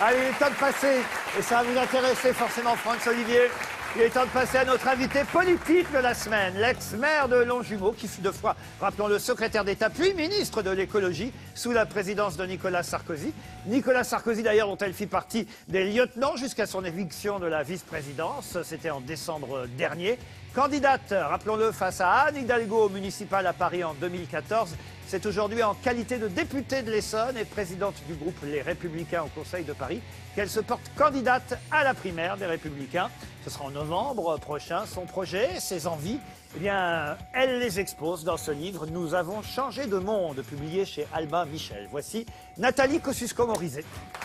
Allez, il est temps de passer, et ça va vous intéresser forcément, Franz-Olivier. Il est temps de passer à notre invité politique de la semaine, l'ex-maire de Longjumeau, qui fut deux fois, rappelons-le, secrétaire d'État, puis ministre de l'écologie, sous la présidence de Nicolas Sarkozy. Nicolas Sarkozy, d'ailleurs, dont elle fit partie des lieutenants jusqu'à son éviction de la vice-présidence. C'était en décembre dernier. Candidate, rappelons-le, face à Anne Hidalgo au municipal à Paris en 2014. C'est aujourd'hui en qualité de députée de l'Essonne et présidente du groupe Les Républicains au Conseil de Paris qu'elle se porte candidate à la primaire des Républicains. Ce sera en novembre prochain. Son projet, ses envies, eh bien, elle les expose dans ce livre « Nous avons changé de monde », publié chez Albin Michel. Voici Nathalie Kosciusko-Morizet.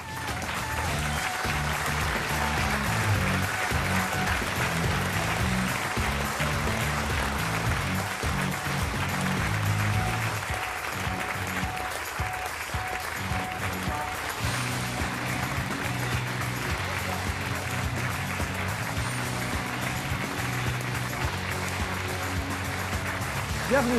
Bienvenue.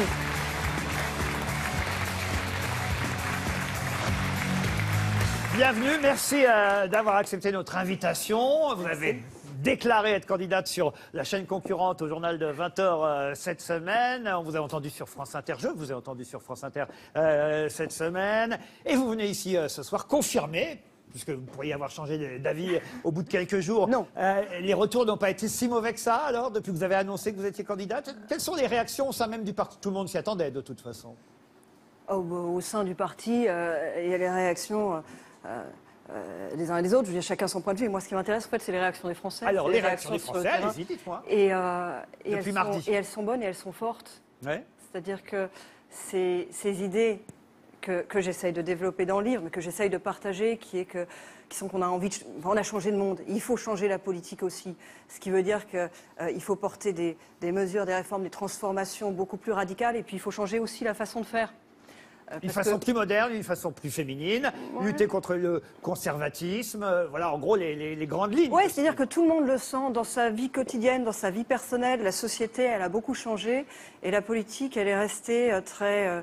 Bienvenue, merci d'avoir accepté notre invitation. Vous avez déclaré être candidate sur la chaîne concurrente au journal de 20h cette semaine. On vous a entendu sur France Inter, je vous ai entendu sur France Inter cette semaine. Et vous venez ici ce soir confirmer, puisque vous pourriez avoir changé d'avis au bout de quelques jours. Non. Les retours n'ont pas été si mauvais que ça, alors, depuis que vous avez annoncé que vous étiez candidate. Quelles sont les réactions au sein même du parti? Tout le monde s'y attendait, de toute façon. Au sein du parti, il y a les réactions des uns et des autres. Je veux dire, chacun son point de vue. Moi, ce qui m'intéresse, en fait, c'est les réactions des Français. Alors, les réactions des Français, allez-y, dites-moi. Et Depuis elles sont bonnes et elles sont fortes. Ouais. C'est-à-dire que ces idées que j'essaye de développer dans le livre, mais que j'essaye de partager, qui sont qu'on a envie on a changé le monde. Il faut changer la politique aussi. Ce qui veut dire qu'il faut porter des mesures, des réformes, des transformations beaucoup plus radicales. Et puis il faut changer aussi la façon de faire. Une façon plus moderne, une façon plus féminine, lutter contre le conservatisme, voilà en gros les grandes lignes. Oui, c'est-à-dire que tout le monde le sent dans sa vie quotidienne, dans sa vie personnelle. La société, elle a beaucoup changé et la politique, elle est restée très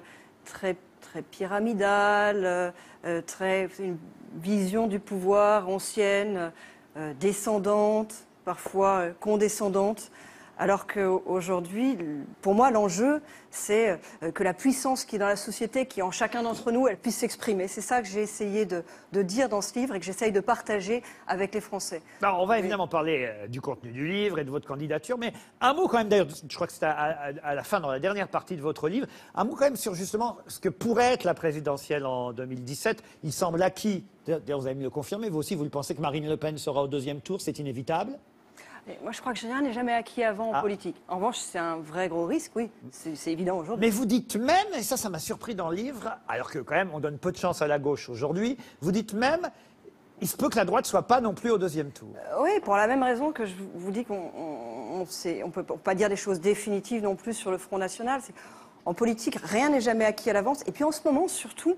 pyramidale, une vision du pouvoir ancienne, descendante, parfois condescendante. Alors qu'aujourd'hui, pour moi, l'enjeu, c'est que la puissance qui est dans la société, qui est en chacun d'entre nous, elle puisse s'exprimer. C'est ça que j'ai essayé de dire dans ce livre et que j'essaye de partager avec les Français. Alors, on va évidemment parler du contenu du livre et de votre candidature, mais un mot quand même, d'ailleurs, je crois que c'est à la fin, dans la dernière partie de votre livre, un mot quand même sur justement ce que pourrait être la présidentielle en 2017. Il semble acquis, d'ailleurs vous allez me le confirmer, vous aussi, vous le pensez que Marine Le Pen sera au deuxième tour, c'est inévitable? Moi, je crois que rien n'est jamais acquis avant en politique. En revanche, c'est un vrai gros risque, oui. C'est évident aujourd'hui. Mais vous dites même, et ça m'a surpris dans le livre, alors que quand même on donne peu de chance à la gauche aujourd'hui, vous dites même, il se peut que la droite soit pas non plus au deuxième tour. Oui, pour la même raison que je vous dis qu'on ne peut pas dire des choses définitives non plus sur le Front National. En politique, rien n'est jamais acquis à l'avance. Et puis en ce moment, surtout,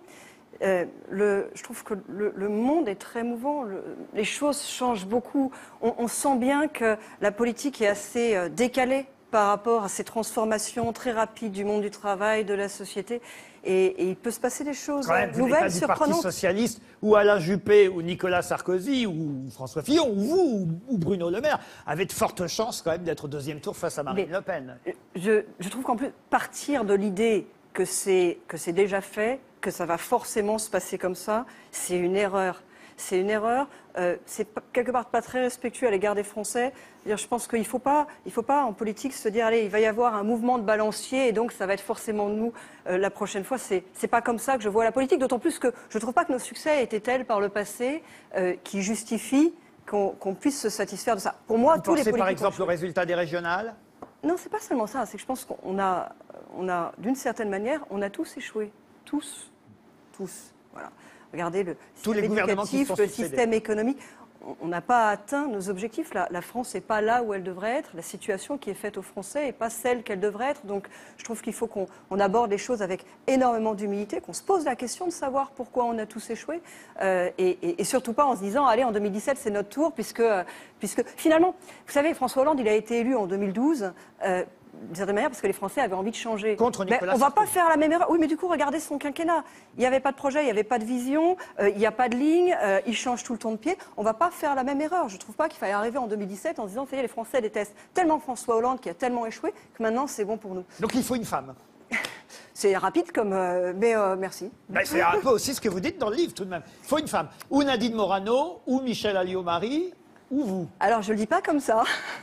je trouve que le monde est très mouvant, les choses changent beaucoup. On sent bien que la politique est assez décalée par rapport à ces transformations très rapides du monde du travail, de la société. Et il peut se passer des choses nouvelles, surprenantes. Du Parti socialiste, ou Alain Juppé, ou Nicolas Sarkozy, ou François Fillon, ou vous, ou Bruno Le Maire, avaient de fortes chances quand même d'être au deuxième tour face à Marine Le Pen. Je trouve qu'en plus, partir de l'idée que c'est déjà fait, que ça va forcément se passer comme ça, c'est une erreur. C'est une erreur, c'est quelque part pas très respectueux à l'égard des Français. Je pense qu'il ne faut pas en politique se dire allez, il va y avoir un mouvement de balancier et donc ça va être forcément nous la prochaine fois. C'est pas comme ça que je vois la politique, d'autant plus que je ne trouve pas que nos succès étaient tels par le passé qui justifient qu'on puisse se satisfaire de ça. Pour moi, tous les politiques. Par exemple, le résultat des régionales? Non, c'est pas seulement ça. C'est que je pense qu'on a d'une certaine manière, on a tous échoué. Tous. Voilà. Regardez le système éducatif, le système économique. On n'a pas atteint nos objectifs. La France n'est pas là où elle devrait être. La situation qui est faite aux Français n'est pas celle qu'elle devrait être. Donc, je trouve qu'il faut qu'on aborde les choses avec énormément d'humilité, qu'on se pose la question de savoir pourquoi on a tous échoué. Et surtout pas en se disant, allez, en 2017, c'est notre tour, puisque finalement, vous savez, François Hollande, il a été élu en 2012. d'une certaine manière, parce que les Français avaient envie de changer. Contre Nicolas On ne va pas Sarkozy. faire la même erreur. Oui, mais du coup, regardez son quinquennat. Il n'y avait pas de projet, il n'y avait pas de vision, il n'y a pas de ligne, il change tout le temps de pied. On ne va pas faire la même erreur. Je ne trouve pas qu'il fallait arriver en 2017 en disant, ça y est, les Français détestent tellement François Hollande qui a tellement échoué que maintenant, c'est bon pour nous. Donc il faut une femme. C'est rapide comme... mais merci. Ben, c'est un peu aussi ce que vous dites dans le livre, tout de même. Il faut une femme. Ou Nadine Morano, ou Michel Alliot-Marie, ou vous. Alors, je ne le dis pas comme ça.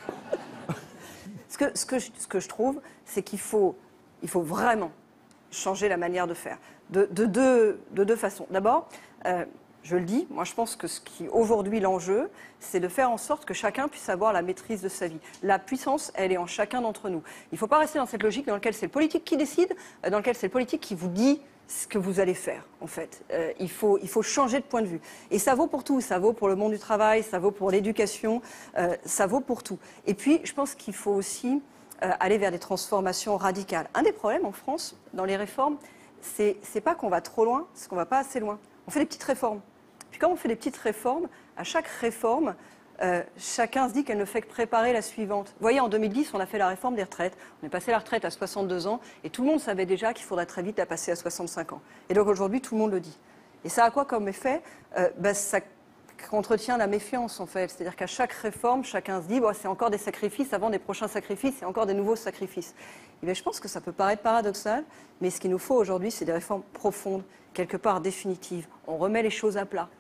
Ce que je trouve, c'est qu'il faut vraiment changer la manière de faire. De deux façons. D'abord, je le dis, moi je pense que ce qui aujourd'hui l'enjeu, c'est de faire en sorte que chacun puisse avoir la maîtrise de sa vie. La puissance, elle est en chacun d'entre nous. Il ne faut pas rester dans cette logique dans laquelle c'est le politique qui décide, dans laquelle c'est le politique qui vous dit ce que vous allez faire, en fait. Il faut changer de point de vue. Et ça vaut pour tout. Ça vaut pour le monde du travail, ça vaut pour l'éducation, ça vaut pour tout. Et puis, je pense qu'il faut aussi aller vers des transformations radicales. Un des problèmes en France, dans les réformes, c'est pas qu'on va trop loin, c'est qu'on va pas assez loin. On fait des petites réformes. Puis quand on fait des petites réformes, à chaque réforme, chacun se dit qu'elle ne fait que préparer la suivante. Vous voyez, en 2010, on a fait la réforme des retraites. On est passé la retraite à 62 ans et tout le monde savait déjà qu'il faudrait très vite la passer à 65 ans. Et donc aujourd'hui, tout le monde le dit. Et ça a quoi comme effet? Ça entretient la méfiance, en fait. C'est-à-dire qu'à chaque réforme, chacun se dit c'est encore des sacrifices avant des prochains sacrifices et encore des nouveaux sacrifices. Et bien, je pense que ça peut paraître paradoxal, mais ce qu'il nous faut aujourd'hui, c'est des réformes profondes, quelque part définitives. On remet les choses à plat.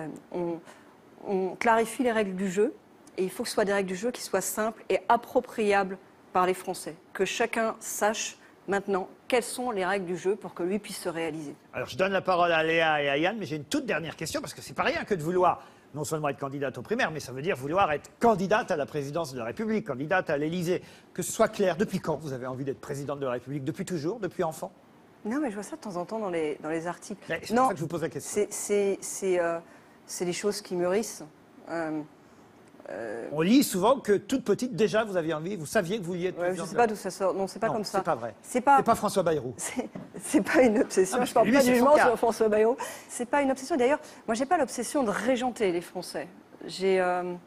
On clarifie les règles du jeu, et il faut que ce soit des règles du jeu qui soient simples et appropriables par les Français. Que chacun sache maintenant quelles sont les règles du jeu pour que lui puisse se réaliser. Alors je donne la parole à Léa et à Yann, mais j'ai une toute dernière question, parce que c'est pas rien que de vouloir non seulement être candidate aux primaires, mais ça veut dire vouloir être candidate à la présidence de la République, candidate à l'Élysée. Que ce soit clair, depuis quand vous avez envie d'être présidente de la République? Depuis toujours? Depuis enfant? Non, mais je vois ça de temps en temps dans les articles. C'est pour ça que je vous pose la question. C'est des choses qui mûrissent. On lit souvent que toute petite, déjà, vous aviez envie, vous saviez que vous vouliez être Ouais, je présidente. ne sais pas d'où ça sort. Non, c'est pas comme ça. C'est pas vrai. C'est pas François Bayrou. C'est pas une obsession. Ah, je parle lui, pas c'est du son jugement cas. sur François Bayrou. C'est pas une obsession. D'ailleurs, moi, j'ai pas l'obsession de régenter les Français. J'ai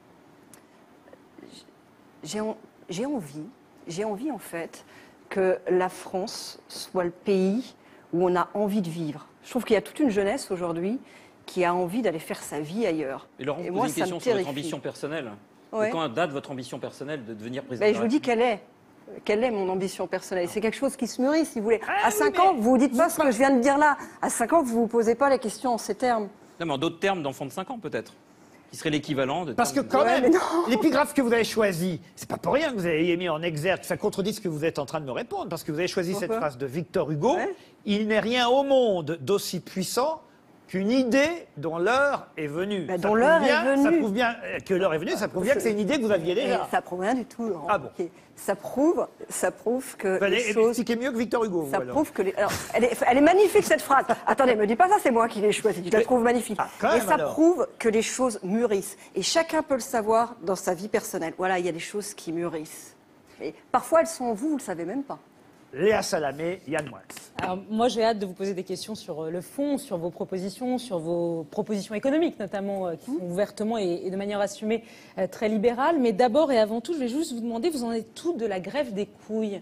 envie, en fait, que la France soit le pays où on a envie de vivre. Je trouve qu'il y a toute une jeunesse aujourd'hui qui a envie d'aller faire sa vie ailleurs. Et Laurent, vous moi, posez une question sur votre ambition personnelle. Ouais. Quand date votre ambition personnelle de devenir président? Ben, je vous dis quelle est mon ambition personnelle. C'est quelque chose qui se mûrit, si vous voulez. À 5 ans, vous ne dites pas ce que je viens de dire là. À 5 ans, vous ne vous posez pas la question en ces termes. Non, mais en d'autres termes, d'enfant de 5 ans peut-être. Qui serait l'équivalent de... Parce que quand Ouais, même, mais non. l'épigraphe que vous avez choisi, c'est pas pour rien que vous avez mis en exergue, ça contredit ce que vous êtes en train de me répondre, parce que vous avez choisi cette Pourquoi phrase de Victor Hugo. Ouais. Il n'est rien au monde d'aussi puissant qu'une idée dont l'heure est venue. Bah, Ça dont prouve l'heure bien- est venue. Ça prouve bien que l'heure est venue, ça prouve bien que c'est une idée que vous aviez déjà. Et ça prouve rien du tout, Laurent. Ah bon. Ok. Ça prouve que Vous allez les choses... expliquer mieux que Victor Hugo. Ça vous, alors. prouve que les... Alors, elle est magnifique, cette phrase. Attendez, me dis pas ça, c'est moi qui l'ai choisie. Je la trouve magnifique. Ah, quand Et même, ça alors. prouve que les choses mûrissent. Et chacun peut le savoir dans sa vie personnelle. Voilà, il y a des choses qui mûrissent. Et parfois, elles sont en vous, vous le savez même pas. Léa Salamé, Yann Moix. Alors, moi, j'ai hâte de vous poser des questions sur le fond, sur vos propositions économiques, notamment, qui sont ouvertement et de manière assumée très libérales. Mais d'abord et avant tout, je vais juste vous demander, vous en êtes tout de la greffe des couilles?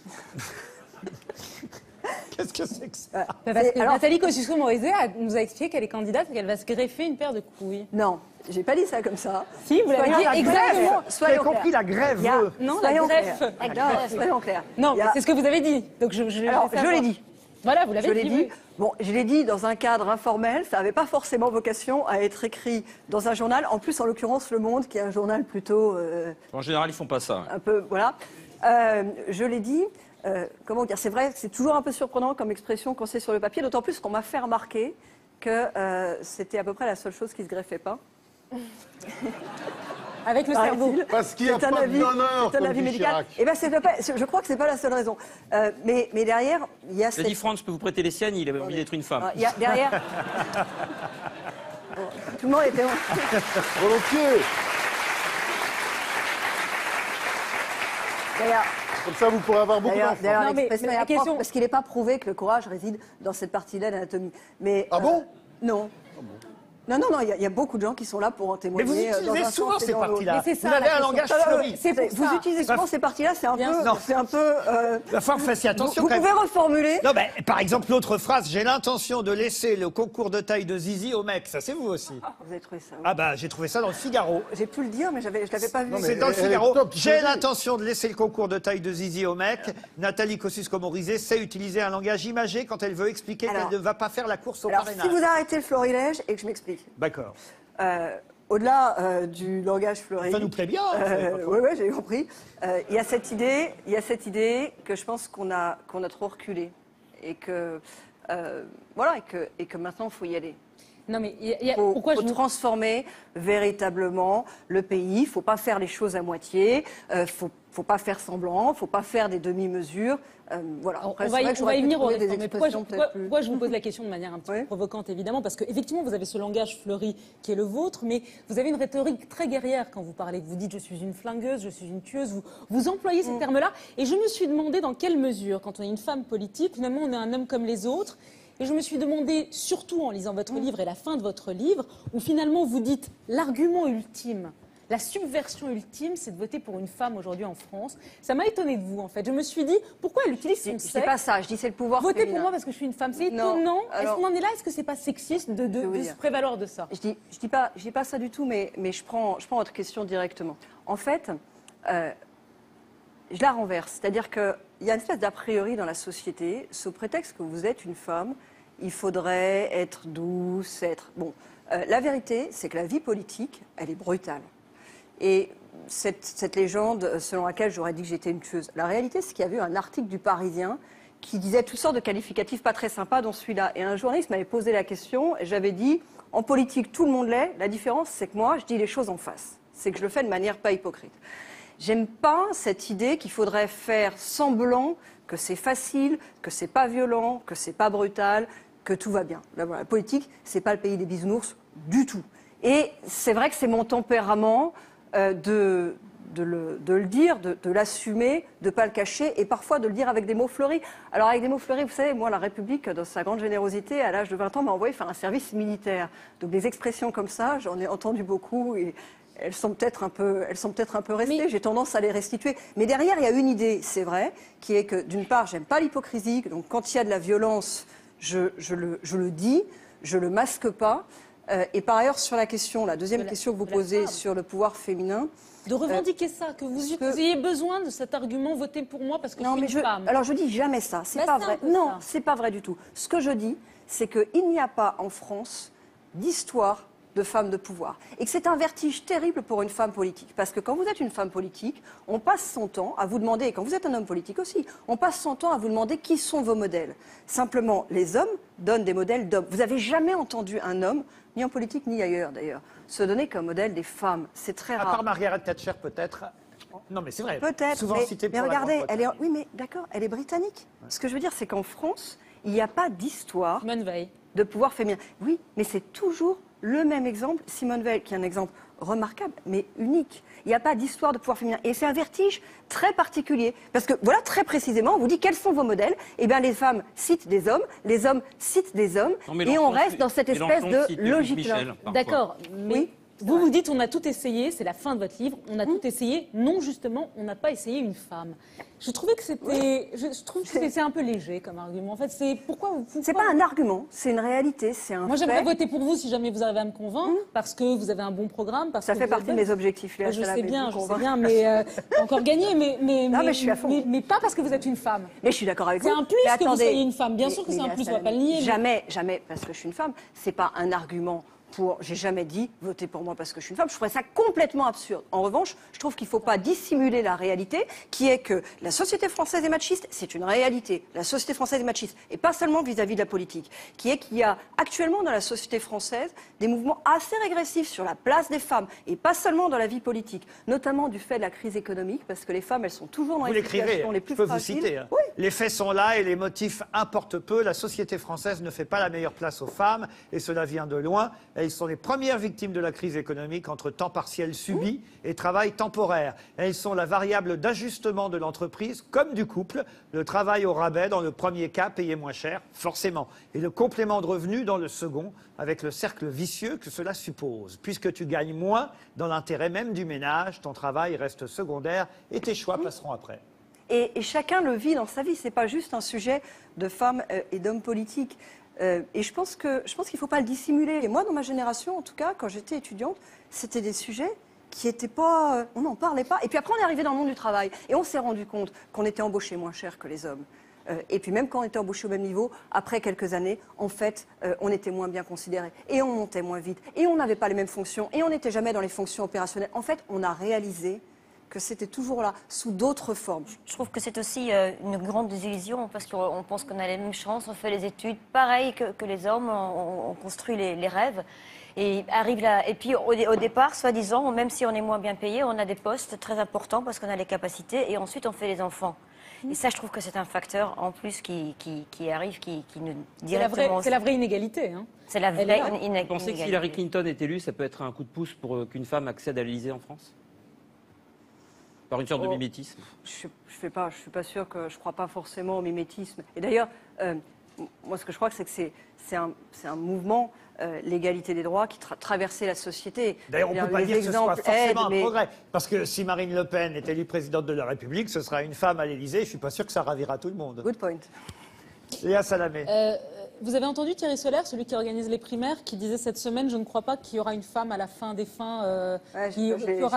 Qu'est-ce que c'est que ça? Parce que alors- Nathalie Kosciusko-Morizet nous a expliqué qu'elle est candidate et qu'elle va se greffer une paire de couilles. Non, j'ai pas dit ça comme ça. Si, vous l'avez Soyons dit la exactement. greffe. J'ai Soyons compris clairs. la grève. Il y a- Non, la soyons greffe. clairs. La Non, greffe. soyons clairs. Non, Il y a- c'est ce que vous avez dit. Donc Alors, je l'ai dit. Voilà, vous l'avez Je l'ai dit. dit. oui. Bon, je l'ai dit dans un cadre informel. Ça n'avait pas forcément vocation à être écrit dans un journal. En plus, en l'occurrence, Le Monde, qui est un journal plutôt En général, ils font pas ça. un peu, voilà. Je l'ai dit. Comment dire? C'est vrai, c'est toujours un peu surprenant comme expression quand c'est sur le papier. D'autant plus qu'on m'a fait remarquer que c'était à peu près la seule chose qui se greffait pas. Avec le cerveau. Paraît-il. Parce qu'il n'y a C'est un pas avis- d'honneur, c'est un comme avis dit médical. Chirac. Eh ben, je crois que c'est pas la seule raison. Mais derrière, il y a J'ai dit, Franck, je peux vous prêter les siennes, il avait envie d'être une femme. Il y a derrière. Bon, tout le monde était. Volontiers. D'ailleurs, Comme ça, vous pourrez avoir beaucoup d'enfants. d'ailleurs, Non, mais l'expression la est à question- prendre, parce qu'il n'est pas prouvé que le courage réside dans cette partie-là de l'anatomie. Mais Ah bon non. Non, non, non, il y a beaucoup de gens qui sont là pour en Mais témoigner. vous dans utilisez un souvent sens et ces dans l'autre. parties-là. Mais Vous c'est ça, avez la un question. langage fleuri. C'est pour Vous ça. utilisez souvent ces parties-là, c'est un Bien peu... sûr. C'est un peu La fois, faites attention vous quand même. pouvez reformuler. Non, mais par exemple, l'autre phrase, j'ai l'intention de laisser le concours de taille de Zizi au mec. Ça, c'est vous aussi. Vous avez trouvé ça où? Ah bah, j'ai trouvé ça dans le Figaro. J'ai pu le dire, mais je l'avais pas vu. Non, mais C'est dans le elle est Figaro. top, J'ai Zizi. l'intention de laisser le concours de taille de Zizi au mec. Nathalie Kosciusko-Morizet sait utiliser un langage imagé quand elle veut expliquer Alors- qu'elle ne va pas faire la course au Alors, parrainage. si vous arrêtez le florilège et que je m'explique. D'accord. Au-delà du langage fleuri. Ça nous plaît bien. hein, Oui, j'ai compris. Il y a cette idée que je pense qu'on a trop reculé et que voilà et que maintenant il faut y aller. Non, mais Pourquoi pourquoi je vous... transformer véritablement le pays. Il faut pas faire les choses à moitié. Faut pas faire semblant. Faut pas faire des demi-mesures. Voilà. Après, On c'est va vrai y, que on va j'aurais y pu venir au trouver des réformes. Mais pourquoi expressions peut-être plus- pourquoi je vous pose la question de manière un petit peu Oui. provocante, évidemment, parce qu'effectivement, vous avez ce langage fleuri qui est le vôtre, mais vous avez une rhétorique très guerrière quand vous parlez. Vous dites « je suis une flingueuse, je suis une tueuse », vous employez ces termes-là. Et je me suis demandé dans quelle mesure, quand on est une femme politique, finalement, on est un homme comme les autres. Et je me suis demandé, surtout en lisant votre livre et la fin de votre livre, où finalement vous dites l'argument ultime, la subversion ultime, c'est de voter pour une femme aujourd'hui en France. Ça m'a étonné de vous, en fait. Je me suis dit, pourquoi elle utilise son Je dis sexe? pas ça. Je dis c'est le pouvoir Voter féminin. pour moi parce que je suis une femme, c'est Non, étonnant. Est-ce alors- qu'on en est là? Est-ce que c'est pas sexiste de Oui, se prévaloir de ça? Je dis pas ça du tout, mais je prends votre question directement. En fait, je la renverse. C'est-à-dire qu'il y a une espèce d'a priori dans la société, sous prétexte que vous êtes une femme, il faudrait être douce, être... Bon, la vérité, c'est que la vie politique, elle est brutale. Et cette légende selon laquelle j'aurais dit que j'étais une tueuse, la réalité, c'est qu'il y avait eu un article du Parisien qui disait toutes sortes de qualificatifs pas très sympas, dont celui-là. Et un journaliste m'avait posé la question, et j'avais dit, en politique, tout le monde l'est. La différence, c'est que moi, je dis les choses en face. C'est que je le fais de manière pas hypocrite. J'aime pas cette idée qu'il faudrait faire semblant que c'est facile, que c'est pas violent, que c'est pas brutal, que tout va bien. Là, voilà, la politique, c'est pas le pays des bisounours du tout. Et c'est vrai que c'est mon tempérament de le dire, de l'assumer, de pas le cacher, et parfois de le dire avec des mots fleuris. Alors avec des mots fleuris, vous savez, moi, la République, dans sa grande générosité, à l'âge de 20 ans, m'a envoyé faire un service militaire. Donc des expressions comme ça, j'en ai entendu beaucoup, et elles sont peut-être un peu restées. Mais- J'ai tendance à les restituer. Mais derrière, il y a une idée, c'est vrai, qui est que d'une part, j'aime pas l'hypocrisie. Donc quand il y a de la violence, je le dis, je le masque pas. Et par ailleurs, sur la question, la deuxième question que vous de la posez femme. sur le pouvoir féminin. De revendiquer ça, que vous ayez besoin de cet argument, voter pour moi parce que je suis une femme. Alors je dis jamais ça. C'est Bah, pas c'est vrai. un peu Non, ça. c'est pas vrai du tout. Ce que je dis, c'est qu'il n'y a pas en France d'histoire de femmes de pouvoir. Et que c'est un vertige terrible pour une femme politique. Parce que quand vous êtes une femme politique, on passe son temps à vous demander, et quand vous êtes un homme politique aussi, on passe son temps à vous demander qui sont vos modèles. Simplement, les hommes donnent des modèles d'hommes. Vous n'avez jamais entendu un homme, ni en politique ni ailleurs d'ailleurs, se donner comme modèle des femmes. C'est très À rare. part Margaret Thatcher, peut-être. Non, mais c'est vrai. Peut-être, Souvent citée mais pour la regardez, Grande-Bretagne. oui, mais d'accord, elle est britannique. Ce que je veux dire, c'est qu'en France, il n'y a pas d'histoire Simone Veil. de pouvoir féminin. Oui, mais c'est toujours le même exemple. Simone Veil, qui est un exemple remarquable, mais unique. Il n'y a pas d'histoire de pouvoir féminin. Et c'est un vertige très particulier. Parce que, voilà, très précisément, on vous dit quels sont vos modèles. Eh bien, les femmes citent des hommes, les hommes citent des hommes, Non, et on Mélenchon reste dans cette espèce Mélenchon de cite logique-là. Michel, parfois. D'accord, mais Oui, vous vous dites on a tout essayé, c'est la fin de votre livre, on a tout essayé. Non, justement, on n'a pas essayé une femme. Je trouvais que c'était, je trouve que c'est un peu léger comme argument. En fait, c'est pourquoi vous. C'est pas un argument, c'est une réalité, c'est un Moi, j'aimerais fait. voter pour vous si jamais vous arrivez à me convaincre, parce que vous avez un bon programme, parce Ça que fait vous partie de êtes mes bonne. objectifs, Léa Je Salamé, sais de bien, vous je sais convaincre. bien, mais pas encore gagné, Non, mais je suis à fond. mais pas parce que vous êtes une femme. Mais je suis d'accord avec vous. C'est un plus Mais que vous attendez, soyez une femme. Bien sûr que c'est un Léa plus, on va Salamé, pas le nier, mais- Jamais, parce que je suis une femme. C'est pas un argument pour. J'ai jamais dit votez pour moi parce que je suis une femme. Je trouverais ça complètement absurde. En revanche, je trouve qu'il ne faut pas dissimuler la réalité, qui est que la société française est machiste. C'est une réalité. La société française est machiste, et pas seulement vis-à-vis de la politique. Qui est qu'il y a actuellement dans la société française des mouvements assez régressifs sur la place des femmes, et pas seulement dans la vie politique, notamment du fait de la crise économique, parce que les femmes, elles sont toujours dans Vous les l'écrivez, situations les plus je peux vous fragiles. citer. Hein. Oui. Les faits sont là et les motifs importent peu. La société française ne fait pas la meilleure place aux femmes, et cela vient de loin. Elles sont les premières victimes de la crise économique entre temps partiel subi et travail temporaire. Elles sont la variable d'ajustement de l'entreprise comme du couple. Le travail au rabais dans le premier cas, payé moins cher, forcément. Et le complément de revenu dans le second, avec le cercle vicieux que cela suppose. Puisque tu gagnes moins dans l'intérêt même du ménage, ton travail reste secondaire et tes choix passeront après. Et chacun le vit dans sa vie. C'est pas juste un sujet de femmes et d'hommes politiques. Et je pense qu'il ne faut pas le dissimuler. Et moi, dans ma génération, en tout cas, quand j'étais étudiante, c'était des sujets qui n'étaient pas... on n'en parlait pas. Et puis après, on est arrivé dans le monde du travail. Et on s'est rendu compte qu'on était embauchés moins cher que les hommes. Et puis même quand on était embauchés au même niveau, après quelques années, en fait, on était moins bien considérés. Et on montait moins vite. Et on n'avait pas les mêmes fonctions. Et on n'était jamais dans les fonctions opérationnelles. En fait, on a réalisé que c'était toujours là, sous d'autres formes. Je trouve que c'est aussi une grande désillusion parce qu'on pense qu'on a les mêmes chances, on fait les études pareil que les hommes, on construit les rêves. Et arrive là, et puis au départ, soi-disant, même si on est moins bien payé, on a des postes très importants parce qu'on a les capacités et ensuite on fait les enfants. Et ça, je trouve que c'est un facteur en plus qui arrive, qui nous directement... C'est la vraie inégalité. Hein. C'est la vraie inégalité. Vous pensez que si Hillary Clinton est élue, ça peut être un coup de pouce pour qu'une femme accède à l'Élysée en France ? Par une sorte de mimétisme. Je suis pas sûre que je crois pas forcément au mimétisme. Et d'ailleurs, moi, ce que je crois, c'est que c'est un mouvement, l'égalité des droits, qui traversait la société. D'ailleurs, on ne peut pas dire que ce soit forcément un progrès. Parce que si Marine Le Pen est élue présidente de la République, ce sera une femme à l'Élysée. Je ne suis pas sûr que ça ravira tout le monde. Good point. Léa Salamé. Vous avez entendu Thierry Solaire, celui qui organise les primaires, qui disait cette semaine, je ne crois pas qu'il y aura une femme à la fin des fins qui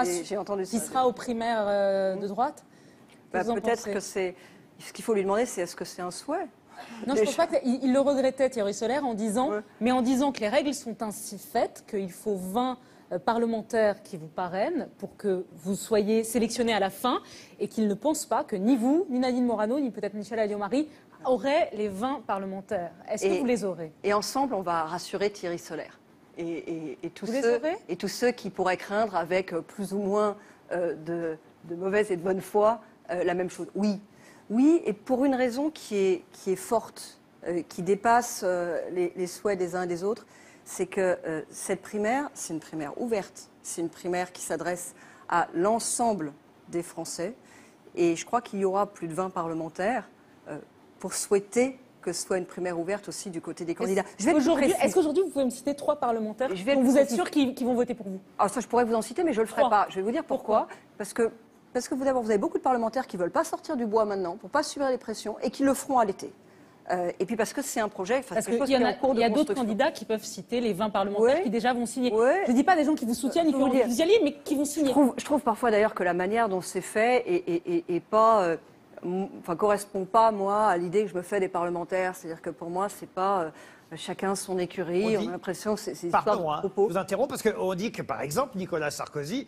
sera aux primaires de droite. Peut-être que c'est... Ce qu'il faut lui demander, c'est est-ce que c'est un souhait ? Non, je ne pense pas qu'il le regrettait, Thierry Solaire, en disant que les règles sont ainsi faites qu'il faut 20 parlementaires qui vous parrainent pour que vous soyez sélectionnés à la fin et qu'il ne pense pas que ni vous, ni Nadine Morano, ni peut-être Michèle Alliot-Marie auraient les 20 parlementaires. Est-ce que vous les aurez ? Et ensemble, on va rassurer Thierry Solaire. Et tous ceux qui pourraient craindre avec plus ou moins de mauvaise et de bonne foi la même chose. Oui, et pour une raison qui est forte, qui dépasse les souhaits des uns et des autres, c'est que cette primaire, c'est une primaire ouverte, c'est une primaire qui s'adresse à l'ensemble des Français. Et je crois qu'il y aura plus de 20 parlementaires pour souhaiter que ce soit une primaire ouverte aussi du côté des candidats. Est-ce qu'aujourd'hui, vous pouvez me citer 3 parlementaires dont vous êtes sûr qu'ils vont voter pour vous ? Alors ça, je pourrais vous en citer, mais je ne le ferai pas. Je vais vous dire pourquoi. Parce que vous avez beaucoup de parlementaires qui ne veulent pas sortir du bois maintenant pour ne pas subir les pressions et qui le feront à l'été. Et puis parce que c'est un projet... Parce qu'il y a d'autres candidats qui peuvent citer les 20 parlementaires qui déjà vont signer. Je ne dis pas des gens qui vous soutiennent et qui vont vous y aller, mais qui vont signer. Je trouve parfois d'ailleurs que la manière dont c'est fait est pas... correspond pas, moi, à l'idée que je me fais des parlementaires. C'est-à-dire que pour moi, c'est pas chacun son écurie. On a l'impression que c'est histoire de propos. Je vous interromps parce qu'on dit que, par exemple, Nicolas Sarkozy,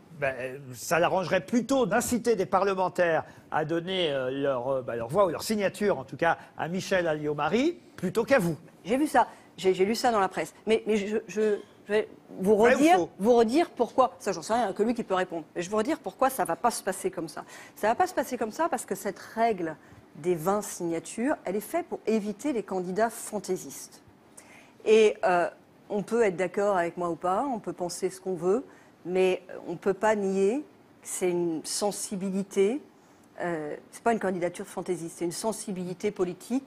ça l'arrangerait plutôt d'inciter des parlementaires à donner leur voix ou leur signature, en tout cas, à Michèle Alliot-Marie, plutôt qu'à vous. J'ai vu ça. J'ai lu ça dans la presse. Mais je vais vous redire pourquoi. Ça, j'en sais rien, que lui qui peut répondre. Mais je vais vous redire pourquoi ça ne va pas se passer comme ça. Ça ne va pas se passer comme ça parce que cette règle des 20 signatures, elle est faite pour éviter les candidats fantaisistes. Et on peut être d'accord avec moi ou pas, on peut penser ce qu'on veut, mais on ne peut pas nier que c'est une sensibilité. C'est pas une candidature fantaisiste, c'est une sensibilité politique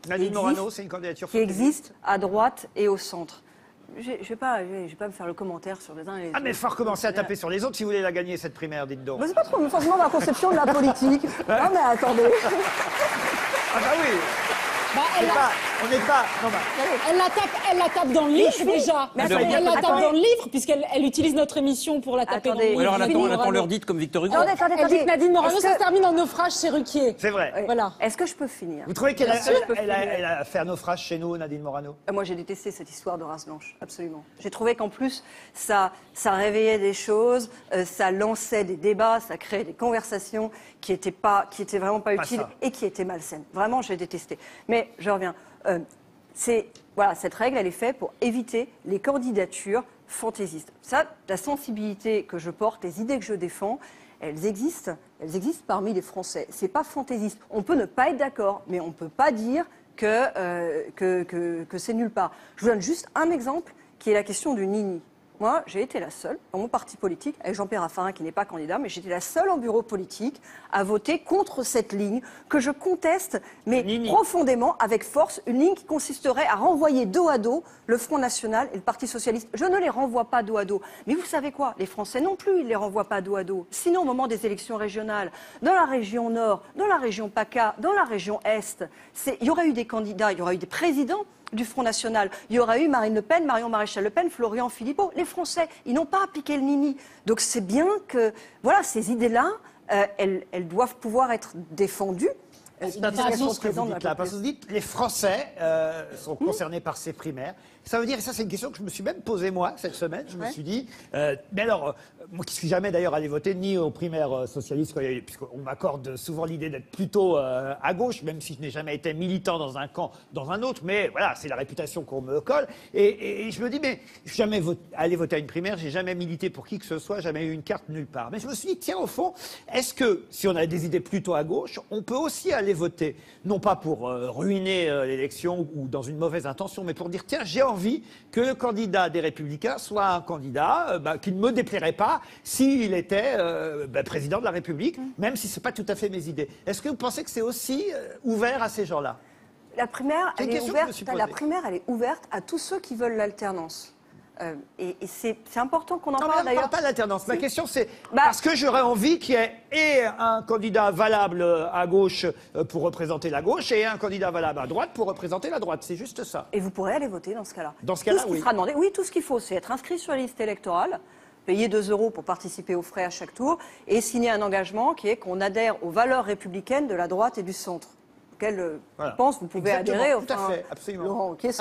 qui existe à droite et au centre. Je vais pas me faire le commentaire sur les uns et les autres. Ah, mais il faut recommencer à taper sur les autres si vous voulez la gagner, cette primaire, dites donc. Mais c'est pas trop forcément ma conception de la politique. Non, mais attendez. Ah bah oui. On n'est pas... Non, Elle la tape dans le livre déjà. Elle la tape dans le livre puisqu'elle utilise notre émission pour la taper dans le livre. Ou alors elle attend l'heure dite comme Victor Hugo. Elle dit que Nadine Morano, ça se termine en naufrage chez Ruquier. C'est vrai. Voilà. Est-ce que je peux finir ? Vous trouvez qu'elle a fait un naufrage chez nous, Nadine Morano ? Moi, j'ai détesté cette histoire de race blanche, absolument. J'ai trouvé qu'en plus, ça réveillait des choses, ça lançait des débats, ça créait des conversations qui étaient vraiment pas utiles et qui étaient malsaines. Vraiment, j'ai détesté. Mais je reviens. Cette règle, elle est faite pour éviter les candidatures fantaisistes. Ça, la sensibilité que je porte, les idées que je défends, elles existent parmi les Français. C'est pas fantaisiste. On peut ne pas être d'accord, mais on peut pas dire que c'est nulle part. Je vous donne juste un exemple qui est la question du nini. Moi, j'ai été la seule, dans mon parti politique, avec Jean-Pierre Raffarin, qui n'est pas candidat, mais j'étais la seule en bureau politique à voter contre cette ligne que je conteste, mais profondément, avec force, une ligne qui consisterait à renvoyer dos à dos le Front National et le Parti Socialiste. Je ne les renvoie pas dos à dos. Mais vous savez quoi? Les Français non plus, ils ne les renvoient pas dos à dos. Sinon, au moment des élections régionales, dans la région Nord, dans la région PACA, dans la région Est, il y aurait eu des candidats, il y aurait eu des présidents du Front National. Il y aura eu Marine Le Pen, Marion Maréchal Le Pen, Florian Philippot. Les Français, ils n'ont pas appliqué le nini. Donc c'est bien que, voilà, ces idées-là, elles doivent pouvoir être défendues. C'est intéressant ce que vous dites là, parce que vous dites les Français sont concernés par ces primaires. Ça veut dire, et ça c'est une question que je me suis même posée moi cette semaine, je me suis dit, mais alors, moi qui suis jamais d'ailleurs allé voter ni aux primaires socialistes, puisqu'on m'accorde souvent l'idée d'être plutôt à gauche, même si je n'ai jamais été militant dans un camp, dans un autre, mais voilà, c'est la réputation qu'on me colle. Et je me dis, mais je suis jamais allé voter à une primaire, j'ai jamais milité pour qui que ce soit, jamais eu une carte nulle part. Mais je me suis dit, tiens, au fond, est-ce que si on a des idées plutôt à gauche, on peut aussi aller voter, non pas pour ruiner l'élection ou dans une mauvaise intention, mais pour dire, tiens, j'ai envie que le candidat des Républicains soit un candidat qui ne me déplairait pas s'il était président de la République, même si ce n'est pas tout à fait mes idées. Est-ce que vous pensez que c'est aussi ouvert à ces gens-là? La primaire, elle est ouverte à tous ceux qui veulent l'alternance. Et c'est important qu'on en parle d'ailleurs. Je ne parle pas d'alternance. Ma question c'est parce que j'aurais envie qu'il y ait un candidat valable à gauche pour représenter la gauche et un candidat valable à droite pour représenter la droite. C'est juste ça. Et vous pourrez aller voter dans ce cas-là. Dans ce cas-là, tout ce qui sera demandé. Oui, tout ce qu'il faut, c'est être inscrit sur la liste électorale, payer 2 € pour participer aux frais à chaque tour et signer un engagement qui est qu'on adhère aux valeurs républicaines de la droite et du centre. Auquel, je pense, vous pouvez adhérer. Tout à fait, absolument. Laurent, qui est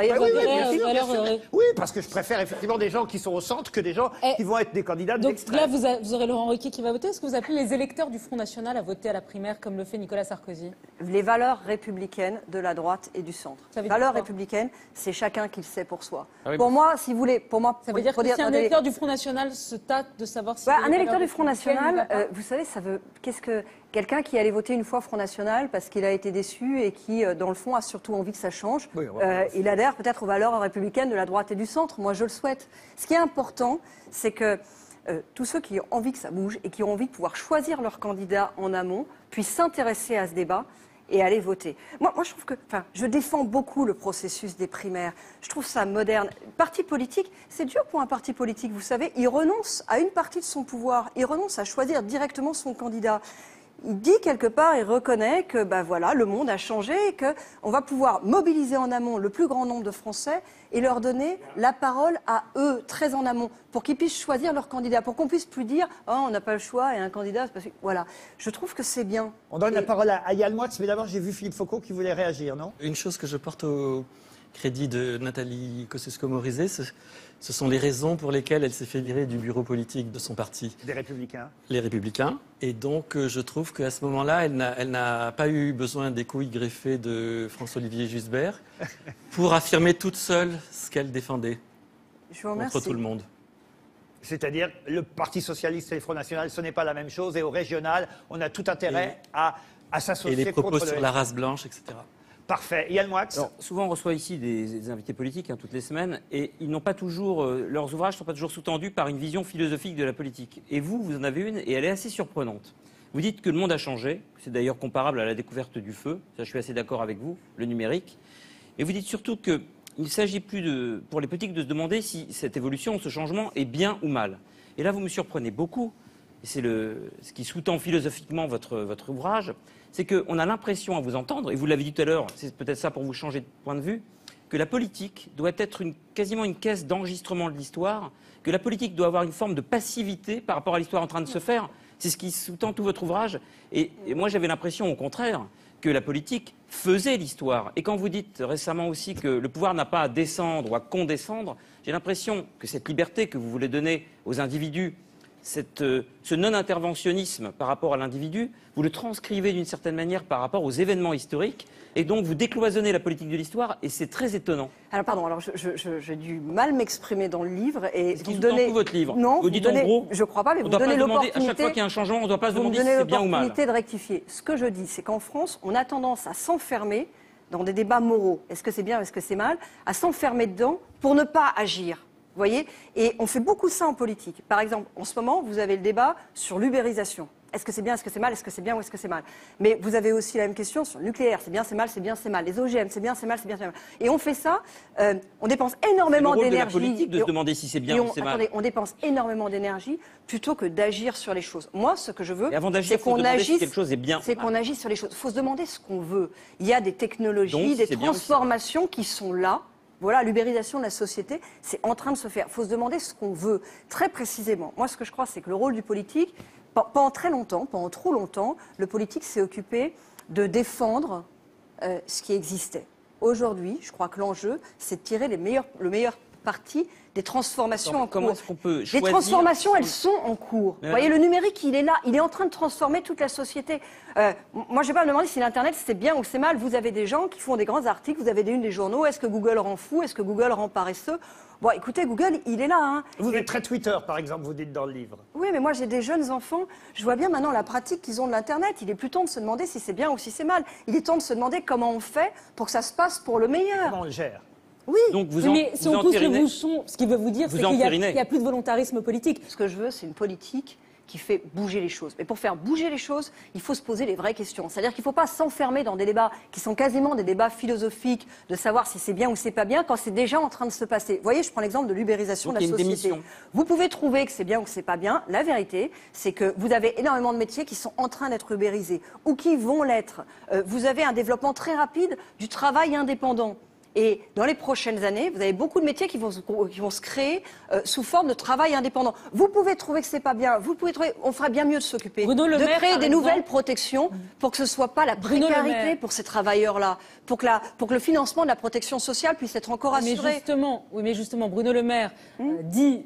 oui, parce que je préfère effectivement des gens qui sont au centre que des gens qui vont être des candidats de l'extrême. Donc là, vous aurez Laurent Ruquier qui va voter. Est-ce que vous appelez les électeurs du Front National à voter à la primaire comme le fait Nicolas Sarkozy? Les valeurs républicaines de la droite et du centre. Valeurs républicaines, c'est chacun qui le sait pour soi. Pour moi, si vous voulez, ça veut dire que si un électeur du Front National se tâte de savoir si... un électeur du Front National, vous savez, ça veut... Qu'est-ce que... Quelqu'un qui allait voter une fois Front National parce qu'il a été déçu et qui, dans le fond, a surtout envie que ça change, il adhère peut-être aux valeurs républicaines de la droite et du centre. Moi, je le souhaite. Ce qui est important, c'est que tous ceux qui ont envie que ça bouge et qui ont envie de pouvoir choisir leur candidat en amont puissent s'intéresser à ce débat et aller voter. Moi, je trouve que, je défends beaucoup le processus des primaires. Je trouve ça moderne. Parti politique, c'est dur pour un parti politique, vous savez. Il renonce à une partie de son pouvoir. Il renonce à choisir directement son candidat. Il dit quelque part, il reconnaît que le monde a changé et qu'on va pouvoir mobiliser en amont le plus grand nombre de Français et leur donner la parole à eux, très en amont, pour qu'ils puissent choisir leur candidat, pour qu'on puisse plus dire « Oh, on n'a pas le choix et un candidat, c'est parce que... » Voilà. Je trouve que c'est bien. On donne la parole à Yann Moix, mais d'abord j'ai vu Philippe Faucon qui voulait réagir, non? Une chose que je porte au crédit de Nathalie Kosciusko-Morizet, ce sont les raisons pour lesquelles elle s'est fait virer du bureau politique de son parti. Des Républicains. Les Républicains. Et donc, je trouve qu'à ce moment-là, elle n'a pas eu besoin des couilles greffées de François-Olivier Gisbert pour affirmer toute seule ce qu'elle défendait contre tout le monde. C'est-à-dire, le Parti Socialiste et le Front National, ce n'est pas la même chose. Et au régional, on a tout intérêt à s'associer contre... Et les propos sur la race blanche, etc. Parfait. Yann Moix. Souvent, on reçoit ici des invités politiques toutes les semaines, et ils n'ont pas toujours, leurs ouvrages ne sont pas toujours sous-tendus par une vision philosophique de la politique. Et vous en avez une, et elle est assez surprenante. Vous dites que le monde a changé, c'est d'ailleurs comparable à la découverte du feu, ça je suis assez d'accord avec vous, le numérique. Et vous dites surtout qu'il ne s'agit plus pour les politiques de se demander si cette évolution, ce changement est bien ou mal. Et là, vous me surprenez beaucoup, et c'est ce qui sous-tend philosophiquement votre ouvrage, c'est qu'on a l'impression à vous entendre, et vous l'avez dit tout à l'heure, c'est peut-être ça pour vous changer de point de vue, que la politique doit être quasiment une caisse d'enregistrement de l'histoire, que la politique doit avoir une forme de passivité par rapport à l'histoire en train de se faire. C'est ce qui sous-tend tout votre ouvrage. Et moi, j'avais l'impression, au contraire, que la politique faisait l'histoire. Et quand vous dites récemment aussi que le pouvoir n'a pas à descendre ou à condescendre, j'ai l'impression que cette liberté que vous voulez donner aux individus, ce non-interventionnisme par rapport à l'individu, vous le transcrivez d'une certaine manière par rapport aux événements historiques, et donc vous décloisonnez la politique de l'histoire, et c'est très étonnant. Alors pardon, j'ai dû mal m'exprimer dans le livre, et vous donnez tout votre livre. Non, vous dites en gros, je crois pas, mais vous donnez donnez l'opportunité. À chaque fois qu'il y a un changement, on ne doit pas se demander si c'est bien ou mal. De rectifier. Ce que je dis, c'est qu'en France, on a tendance à s'enfermer dans des débats moraux. Est-ce que c'est bien, est-ce que c'est mal? À s'enfermer dedans pour ne pas agir. Vous voyez? Et on fait beaucoup ça en politique. Par exemple, en ce moment, vous avez le débat sur l'ubérisation. Est-ce que c'est bien, est-ce que c'est mal, est-ce que c'est bien ou est-ce que c'est mal? Mais vous avez aussi la même question sur le nucléaire. C'est bien, c'est mal, c'est bien, c'est mal. Les OGM, c'est bien, c'est mal, c'est bien, c'est mal. Et on fait ça, on dépense énormément d'énergie. C'est le rôle de la politique de se demander si c'est bien ou c'est mal. Attendez, on dépense énormément d'énergie plutôt que d'agir sur les choses. Moi, ce que je veux, c'est qu'on agisse. Si quelque chose est bien. C'est qu'on agisse sur les choses. Il faut se demander ce qu'on veut. Il y a des technologies, des transformations qui sont là. Voilà, l'ubérisation de la société, c'est en train de se faire. Il faut se demander ce qu'on veut. Très précisément, moi, ce que je crois, c'est que le rôle du politique, pendant très longtemps, pendant trop longtemps, le politique s'est occupé de défendre ce qui existait. Aujourd'hui, je crois que l'enjeu, c'est de tirer le meilleur parti des transformations en cours. Comment est-ce qu'on peut choisir? Les transformations, elles sont en cours. Vous voyez, le numérique, il est là, il est en train de transformer toute la société. Moi, je ne vais pas me demander si l'Internet, c'est bien ou c'est mal. Vous avez des gens qui font des grands articles, vous avez des unes des journaux. Est-ce que Google rend fou? Est-ce que Google rend paresseux? Bon, écoutez, Google, il est là. Hein. Vous êtes très Twitter, par exemple, vous dites dans le livre. Oui, mais moi, j'ai des jeunes enfants. Je vois bien maintenant la pratique qu'ils ont de l'Internet. Il est plus temps de se demander si c'est bien ou si c'est mal. Il est temps de se demander comment on fait pour que ça se passe pour le meilleur. Comment on le gère? Oui. Donc mais si on pousse le bouchon, ce qu'il veut vous dire, c'est qu'il n'y a plus de volontarisme politique. Ce que je veux, c'est une politique qui fait bouger les choses. Mais pour faire bouger les choses, il faut se poser les vraies questions. C'est-à-dire qu'il ne faut pas s'enfermer dans des débats qui sont quasiment des débats philosophiques, de savoir si c'est bien ou c'est pas bien, quand c'est déjà en train de se passer. Vous voyez, je prends l'exemple de l'ubérisation de la société. Vous pouvez trouver que c'est bien ou que c'est pas bien. La vérité, c'est que vous avez énormément de métiers qui sont en train d'être ubérisés ou qui vont l'être. Vous avez un développement très rapide du travail indépendant. Et dans les prochaines années, vous avez beaucoup de métiers qui vont se créer sous forme de travail indépendant. Vous pouvez trouver que c'est pas bien. Vous pouvez trouver, on ferait bien mieux de s'occuper, de créer des nouvelles protections pour que ce soit pas la précarité pour ces travailleurs-là, pour que le financement de la protection sociale puisse être encore assuré. Mais justement, Bruno Le Maire dit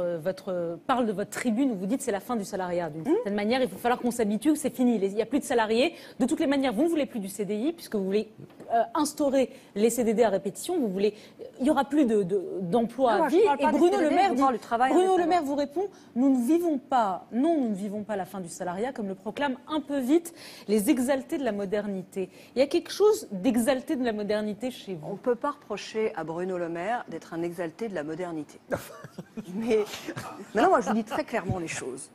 parle de votre tribune où vous dites c'est la fin du salariat. D'une certaine manière, il va falloir qu'on s'habitue, c'est fini. Il n'y a plus de salariés. De toutes les manières, vous ne voulez plus du CDI puisque vous voulez instaurer les CDD à répétition. Il n'y aura plus d'emploi à vie. Et Bruno Le Maire vous répond nous ne vivons pas la fin du salariat comme le proclament un peu vite les exaltés de la modernité. Il y a quelque chose d'exalté de la modernité chez vous. On ne peut pas reprocher à Bruno Le Maire d'être un exalté de la modernité. Mais maintenant, moi, je vous dis très clairement les choses.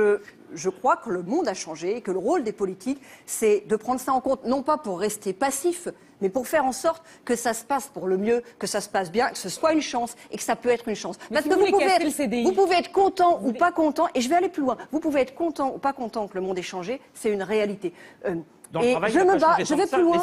Je crois que le monde a changé et que le rôle des politiques, c'est de prendre ça en compte, non pas pour rester passif, mais pour faire en sorte que ça se passe pour le mieux, que ça se passe bien, que ce soit une chance et que ça peut être une chance. Parce que vous pouvez être content ou pas content, et je vais aller plus loin. Vous pouvez être content ou pas content que le monde ait changé, c'est une réalité. Et je me bats, je vais plus loin,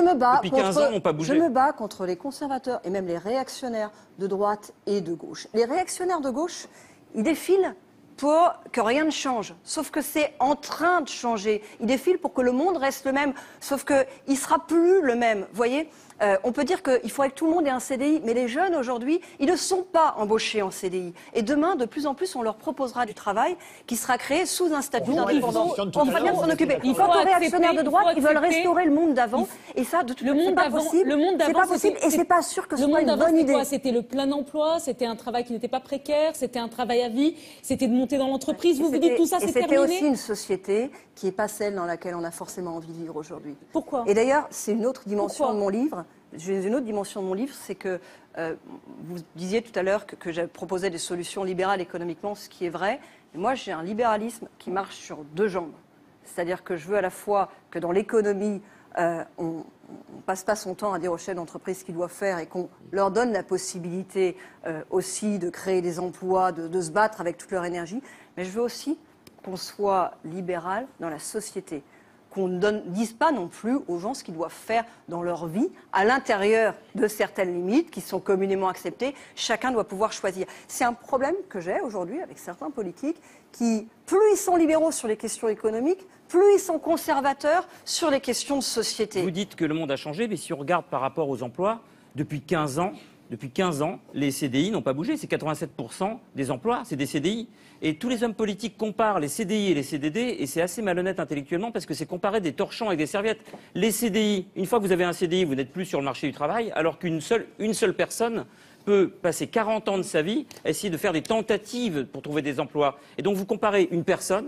je me bats contre les conservateurs et même les réactionnaires de droite et de gauche. Les réactionnaires de gauche, ils défilent pour que rien ne change, sauf que c'est en train de changer. Il défile pour que le monde reste le même, sauf qu'il ne sera plus le même. Vous voyez, on peut dire qu'il faudrait que tout le monde ait un CDI, mais les jeunes aujourd'hui, ils ne sont pas embauchés en CDI. Et demain, de plus en plus, on leur proposera du travail qui sera créé sous un statut d'indépendant. On va bien s'en occuper. Quant aux réactionnaires de droite, ils veulent restaurer le monde d'avant. Et ça, de toute façon, c'est pas possible. C'est pas possible et c'est pas sûr que ce soit une bonne idée. C'était le plein emploi, c'était un travail qui n'était pas précaire, c'était un travail à vie, c'était de monter dans l'entreprise. Vous dites tout ça, c'est terminé. C'était aussi une société qui n'est pas celle dans laquelle on a forcément envie de vivre aujourd'hui. Pourquoi? Et d'ailleurs, c'est une autre dimension de mon livre. Une autre dimension de mon livre, c'est que vous disiez tout à l'heure que je proposais des solutions libérales économiquement, ce qui est vrai. Et moi, j'ai un libéralisme qui marche sur deux jambes. C'est-à-dire que je veux à la fois que dans l'économie, on ne passe pas son temps à dire aux chefs d'entreprise ce qu'ils doivent faire et qu'on leur donne la possibilité aussi de créer des emplois, de se battre avec toute leur énergie. Mais je veux aussi qu'on soit libéral dans la société. Qu'on ne dise pas non plus aux gens ce qu'ils doivent faire dans leur vie, à l'intérieur de certaines limites qui sont communément acceptées. Chacun doit pouvoir choisir. C'est un problème que j'ai aujourd'hui avec certains politiques qui, plus ils sont libéraux sur les questions économiques, plus ils sont conservateurs sur les questions de société. Vous dites que le monde a changé, mais si on regarde par rapport aux emplois, depuis 15 ans, les CDI n'ont pas bougé. C'est 87% des emplois, c'est des CDI. Et tous les hommes politiques comparent les CDI et les CDD, et c'est assez malhonnête intellectuellement parce que c'est comparer des torchons avec des serviettes. Les CDI, une fois que vous avez un CDI, vous n'êtes plus sur le marché du travail, alors qu'une seule personne peut passer 40 ans de sa vie à essayer de faire des tentatives pour trouver des emplois. Et donc vous comparez une personne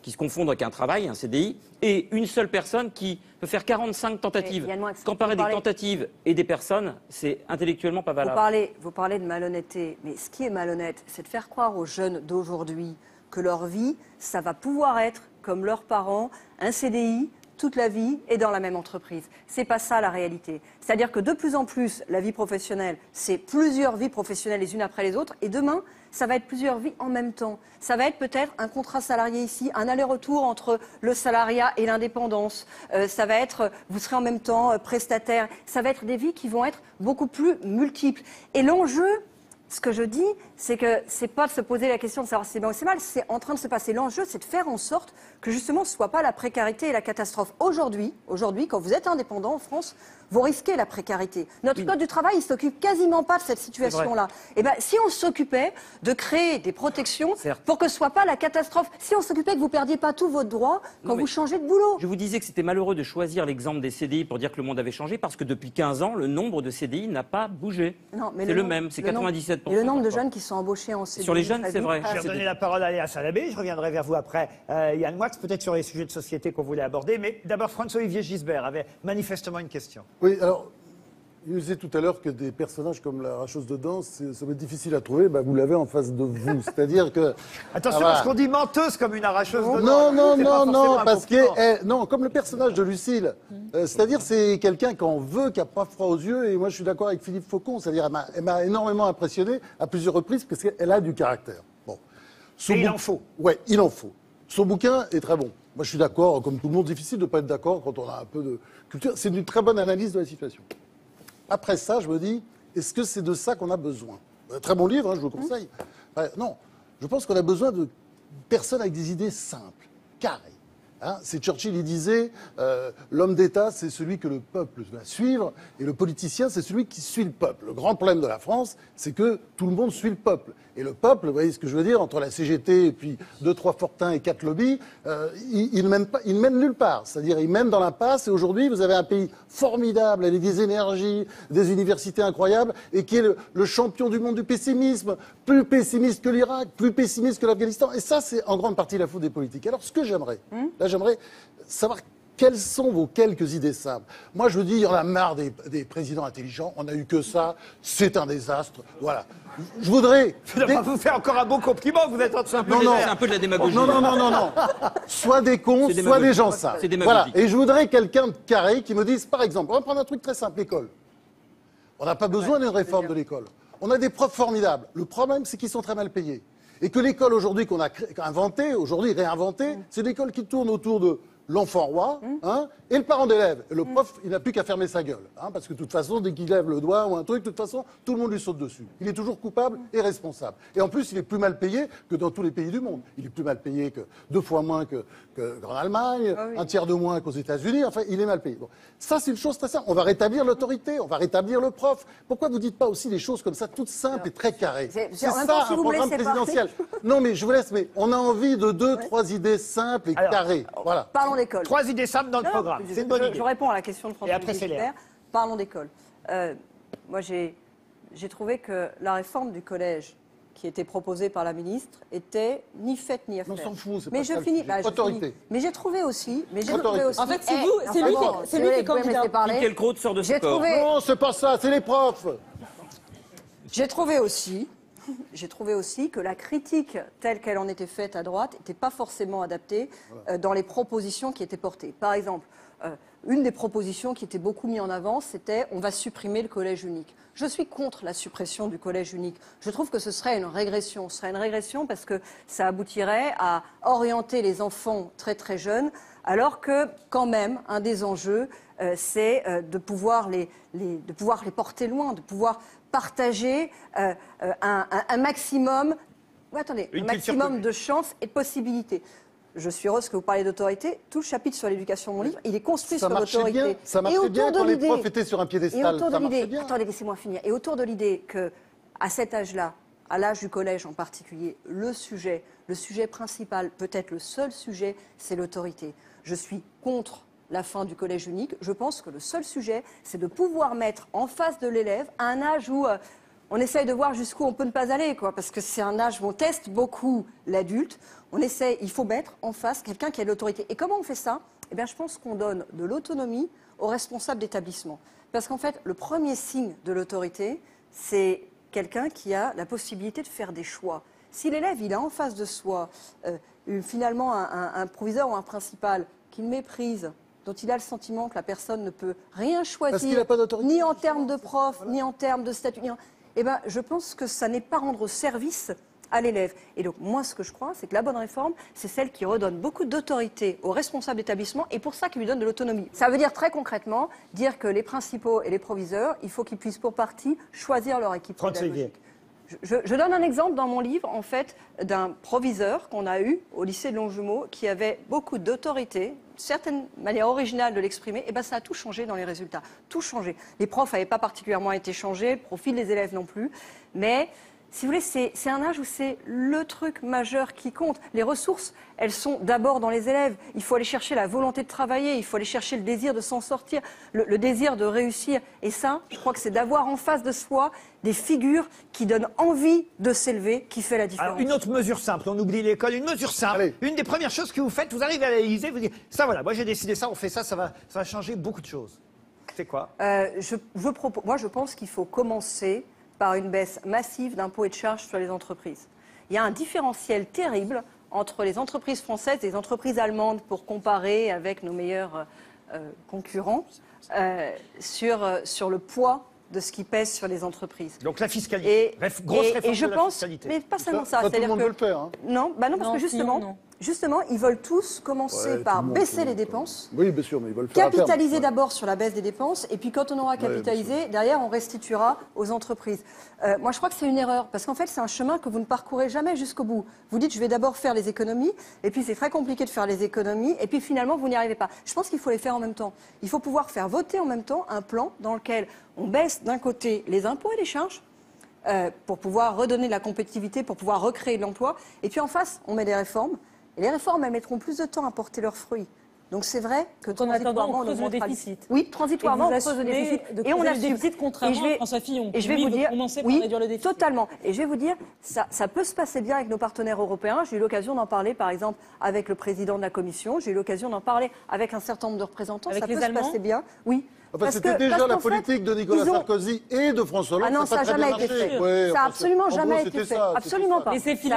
qui se confondent avec un travail, un CDI, et une seule personne qui peut faire 45 tentatives. Comparer des tentatives et des personnes, c'est intellectuellement pas valable. Vous parlez de malhonnêteté, mais ce qui est malhonnête, c'est de faire croire aux jeunes d'aujourd'hui que leur vie, ça va pouvoir être, comme leurs parents, un CDI toute la vie et dans la même entreprise. C'est pas ça la réalité. C'est-à-dire que de plus en plus, la vie professionnelle, c'est plusieurs vies professionnelles les unes après les autres, et demain, ça va être plusieurs vies en même temps. Ça va être peut-être un contrat salarié ici, un aller-retour entre le salariat et l'indépendance. Ça va être, vous serez en même temps prestataire. Ça va être des vies qui vont être beaucoup plus multiples. Et l'enjeu, ce que je dis, c'est que c'est pas de se poser la question de savoir si c'est bien ou c'est mal, c'est en train de se passer. L'enjeu, c'est de faire en sorte que justement ce ne soit pas la précarité et la catastrophe. Aujourd'hui, quand vous êtes indépendant en France, vous risquez la précarité. Notre code du travail, il ne s'occupe quasiment pas de cette situation-là. Et ben, si on s'occupait de créer des protections pour que ce ne soit pas la catastrophe, si on s'occupait que vous ne perdiez pas tous vos droits quand vous changez de boulot. Je vous disais que c'était malheureux de choisir l'exemple des CDI pour dire que le monde avait changé, parce que depuis 15 ans, le nombre de CDI n'a pas bougé. C'est le même, c'est 97%. Et le nombre de jeunes qui sont embauchés en CDI. Sur les jeunes, c'est vrai. Je vais redonner la parole à Léa Salamé. Je reviendrai vers vous après. Yann Moix, peut-être sur les sujets de société qu'on voulait aborder. Mais d'abord, François-Olivier Gisbert avait manifestement une question. Oui, alors, il disait tout à l'heure que des personnages comme la racheuse de danse, ça va être difficile à trouver. Bah, vous l'avez en face de vous. C'est-à-dire que... Attention, parce qu'on dit menteuse comme une arracheuse de danse. Non, parce que... non, comme le personnage de Lucille. C'est-à-dire c'est quelqu'un qu'on veut, qui n'a pas froid aux yeux. Et moi, je suis d'accord avec Philippe Faucon. C'est-à-dire elle m'a énormément impressionné à plusieurs reprises parce qu'elle a du caractère. Bon. Et il en faut. Ouais, il en faut. Son bouquin est très bon. Moi, je suis d'accord, comme tout le monde, difficile de ne pas être d'accord quand on a un peu de culture. C'est une très bonne analyse de la situation. Après ça, je me dis, est-ce que c'est de ça qu'on a besoin? Très bon livre, hein, je vous le conseille. Non, je pense qu'on a besoin de personnes avec des idées simples, carrées. Hein, c'est Churchill, il disait, l'homme d'État, c'est celui que le peuple va suivre, et le politicien, c'est celui qui suit le peuple. Le grand problème de la France, c'est que tout le monde suit le peuple. Et le peuple, vous voyez ce que je veux dire, entre la CGT et puis 2-3 fortins et 4 lobbies, il ne mène nulle part. C'est-à-dire, il mène dans l'impasse. Et aujourd'hui, vous avez un pays formidable, avec des énergies, des universités incroyables, et qui est le champion du monde du pessimisme, plus pessimiste que l'Irak, plus pessimiste que l'Afghanistan. Et ça, c'est en grande partie la faute des politiques. Alors, ce que j'aimerais, là, j'aimerais savoir quelles sont vos quelques idées simples. Moi, je vous dis, il y en a marre des présidents intelligents. On n'a eu que ça. C'est un désastre. Voilà. Je voudrais... Je ne vais pas vous faire encore un bon compliment, vous êtes en train de... C'est un peu de la démagogie. Non. Soit des cons, soit des gens simples. C'est démagogique. Voilà. Et je voudrais quelqu'un de carré qui me dise, par exemple, on va prendre un truc très simple, l'école. On n'a pas besoin d'une réforme de l'école. On a des profs formidables. Le problème, c'est qu'ils sont très mal payés. Et que l'école aujourd'hui qu'on a inventée, aujourd'hui réinventée, c'est l'école qui tourne autour de l'enfant roi, hein, et le parent d'élève. Et le prof, il n'a plus qu'à fermer sa gueule. Hein, parce que de toute façon, dès qu'il lève le doigt ou un truc, de toute façon, tout le monde lui saute dessus. Il est toujours coupable et responsable. Et en plus, il est plus mal payé que dans tous les pays du monde. Il est plus mal payé que 2 fois moins qu'en Allemagne, un tiers de moins qu'aux États-Unis. Enfin, il est mal payé. Bon. Ça, c'est une chose très simple. On va rétablir l'autorité, on va rétablir le prof. Pourquoi vous ne dites pas aussi des choses comme ça, toutes simples et très carrées? C'est ça, un programme présidentiel. Non, mais je vous laisse, mais on a envie de 2-3 idées simples et carrées. Voilà. Parlons d'école. 3 idées simples dans le programme. C'est une bonne idée. Je réponds à la question de François. Et après, c'est Léa. Parlons d'école. Moi, j'ai trouvé que la réforme du collège qui était proposée par la ministre était ni faite ni à faire. On s'en fout, c'est mais pas je ça, finis. Autorité. Mais j'ai trouvé aussi. En fait, c'est lui qui est candidat. Quel crotte sort de ce corps? Non, c'est pas ça, c'est les profs. J'ai trouvé aussi que la critique telle qu'elle en était faite à droite n'était pas forcément adaptée dans les propositions qui étaient portées. Par exemple, une des propositions qui était beaucoup mise en avant, c'était on va supprimer le collège unique. Je suis contre la suppression du collège unique. Je trouve que ce serait une régression. Ce serait une régression parce que ça aboutirait à orienter les enfants très très jeunes, alors que quand même, un des enjeux, c'est de pouvoir les porter loin, de pouvoir partager un maximum, un maximum de chances et de possibilités. Je suis heureuse que vous parliez d'autorité. Tout le chapitre sur l'éducation de mon livre, il est construit sur l'autorité. Ça marchait bien quand les profs étaient sur un piédestal. Attendez, laissez-moi finir. Et autour de l'idée qu'à cet âge-là, à l'âge du collège en particulier, le sujet principal, peut-être le seul sujet, c'est l'autorité. Je suis contre la fin du collège unique. Je pense que le seul sujet, c'est de pouvoir mettre en face de l'élève, à un âge où on essaye de voir jusqu'où on peut ne pas aller, quoi, parce que c'est un âge où on teste beaucoup l'adulte. Il faut mettre en face quelqu'un qui a de l'autorité. Et comment on fait ça? Eh bien, je pense qu'on donne de l'autonomie aux responsables d'établissement. Parce qu'en fait, le premier signe de l'autorité, c'est quelqu'un qui a la possibilité de faire des choix. Si l'élève, il a en face de soi, finalement, un proviseur ou un principal qui le méprise, dont il a le sentiment que la personne ne peut rien choisir, ni en termes de prof, ni en termes de statut, eh ben, je pense que ça n'est pas rendre service à l'élève. Et donc, moi, ce que je crois, c'est que la bonne réforme, c'est celle qui redonne beaucoup d'autorité aux responsables d'établissement et pour ça qui lui donne de l'autonomie. Ça veut dire très concrètement dire que les principaux et les proviseurs, il faut qu'ils puissent pour partie choisir leur équipe pédagogique. Je donne un exemple dans mon livre, en fait, d'un proviseur qu'on a eu au lycée de Longjumeau qui avait beaucoup d'autorité, une certaine manière originale de l'exprimer, et ben ça a tout changé dans les résultats. Tout changé. Les profs n'avaient pas particulièrement été changés, le profil des élèves non plus, mais si vous voulez, c'est un âge où c'est le truc majeur qui compte. Les ressources, elles sont d'abord dans les élèves. Il faut aller chercher la volonté de travailler, il faut aller chercher le désir de s'en sortir, le désir de réussir. Et ça, je crois que c'est d'avoir en face de soi des figures qui donnent envie de s'élever, qui fait la différence. Alors, une autre mesure simple, on oublie l'école, une mesure simple. Allez. Une des premières choses que vous faites, vous arrivez à l'Élysée, vous dites, ça voilà, moi j'ai décidé ça, on fait ça, ça va changer beaucoup de choses. C'est quoi? Moi, je pense qu'il faut commencer par une baisse massive d'impôts et de charges sur les entreprises. Il y a un différentiel terrible entre les entreprises françaises et les entreprises allemandes pour comparer avec nos meilleurs concurrents sur le poids de ce qui pèse sur les entreprises. Donc la fiscalité, grosse réforme de la fiscalité. Mais pas seulement ça. Tout le monde veut le faire. Hein. Non, parce que justement, ils veulent tous commencer par baisser les dépenses. Oui, bien sûr, mais ils veulent le faire. Capitaliser d'abord sur la baisse des dépenses, et puis quand on aura capitalisé, derrière, on restituera aux entreprises. Moi, je crois que c'est une erreur, parce qu'en fait, c'est un chemin que vous ne parcourez jamais jusqu'au bout. Vous dites, je vais d'abord faire les économies, et puis c'est très compliqué de faire les économies, et puis finalement, vous n'y arrivez pas. Je pense qu'il faut les faire en même temps. Il faut pouvoir faire voter en même temps un plan dans lequel on baisse d'un côté les impôts et les charges, pour pouvoir redonner de la compétitivité, pour pouvoir recréer de l'emploi, et puis en face, on met des réformes. Et les réformes, elles mettront plus de temps à porter leurs fruits. Donc c'est vrai que transitoirement, on creuse le déficit. Oui, transitoirement, on creuse le déficit. Et on a le déficit contrairement à François Fillon. Et je vais vous dire, par réduire le déficit. Totalement. Et je vais vous dire, ça peut se passer bien avec nos partenaires européens. J'ai eu l'occasion d'en parler, par exemple, avec le président de la Commission. J'ai eu l'occasion d'en parler avec un certain nombre de représentants. Avec ça les peut Allemands se passer bien. Oui. Enfin, c'était déjà la politique de Nicolas Sarkozy et de François Hollande. Ah non, ça n'a jamais été fait. Ça n'a absolument jamais été fait. Absolument pas. Laisser filer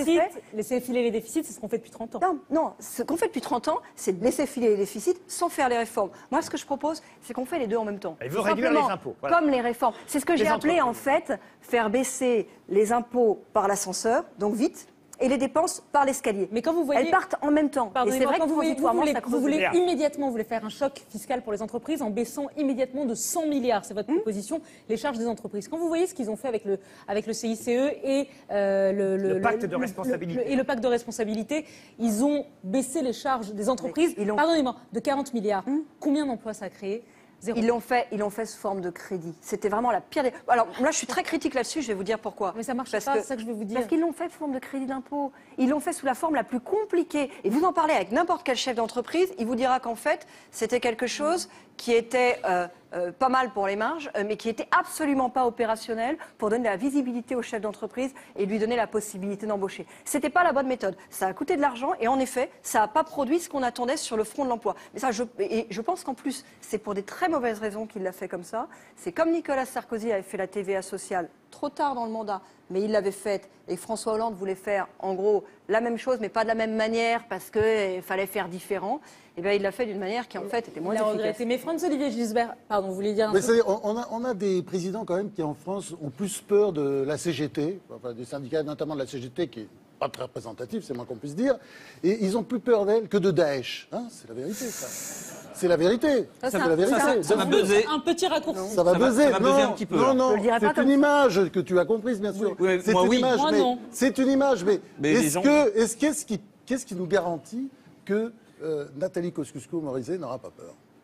les déficits, c'est ce qu'on fait depuis 30 ans. Non, ce qu'on fait depuis 30 ans, c'est de laisser filer les déficits sans faire les réformes. Moi, ce que je propose, c'est qu'on fait les deux en même temps. Il veut réduire les impôts. Voilà. Comme les réformes. C'est ce que j'ai appelé, en fait, faire baisser les impôts par l'ascenseur, donc vite, et les dépenses par l'escalier. Mais quand vous voyez, elles partent en même temps. Et c'est vrai que vous voulez immédiatement faire un choc fiscal pour les entreprises en baissant immédiatement de 100 milliards, c'est votre proposition, les charges des entreprises. Quand vous voyez ce qu'ils ont fait avec le CICE et le pacte de responsabilité. Et le pacte de responsabilité, ils ont baissé les charges des entreprises, pardonnez-moi, de 40 milliards. Combien d'emplois ça a créé? Zéro. Ils l'ont fait sous forme de crédit. C'était vraiment la pire des... Alors là, je suis très critique là-dessus, je vais vous dire pourquoi. Mais ça marche pas, c'est ça que je vais vous dire. Parce qu'ils l'ont fait sous forme de crédit d'impôt. Ils l'ont fait sous la forme la plus compliquée. Et vous en parlez avec n'importe quel chef d'entreprise, il vous dira qu'en fait, c'était quelque chose qui était pas mal pour les marges, mais qui était absolument pas opérationnel pour donner de la visibilité au chef d'entreprise et lui donner la possibilité d'embaucher. C'était pas la bonne méthode. Ça a coûté de l'argent et en effet, ça n'a pas produit ce qu'on attendait sur le front de l'emploi. Mais ça, je pense qu'en plus, c'est pour des très mauvaises raisons qu'il l'a fait comme ça. C'est comme Nicolas Sarkozy avait fait la TVA sociale trop tard dans le mandat, mais il l'avait faite et François Hollande voulait faire en gros la même chose, mais pas de la même manière parce qu'il fallait faire différent. Et bien, il l'a fait d'une manière qui, en fait, était moins efficace. Mais François-Olivier Gisbert, pardon, vous voulez dire un truc ? On a des présidents, quand même, qui, en France, ont plus peur de la CGT, enfin, des syndicats, notamment de la CGT, qui n'est pas très représentatif, c'est moins qu'on puisse dire, et ils ont plus peur d'elle que de Daesh. Hein, c'est la vérité, ça. C'est la vérité. Ça va buzzer. Un petit raccourci. Ça va buzzer. Ça va buzzer un petit peu. Non, c'est une image que tu as comprise, bien sûr. Oui. C'est une image, c'est une image. Mais qu'est-ce qui nous garantit que Nathalie Kosciusko-Morizet n'aura pas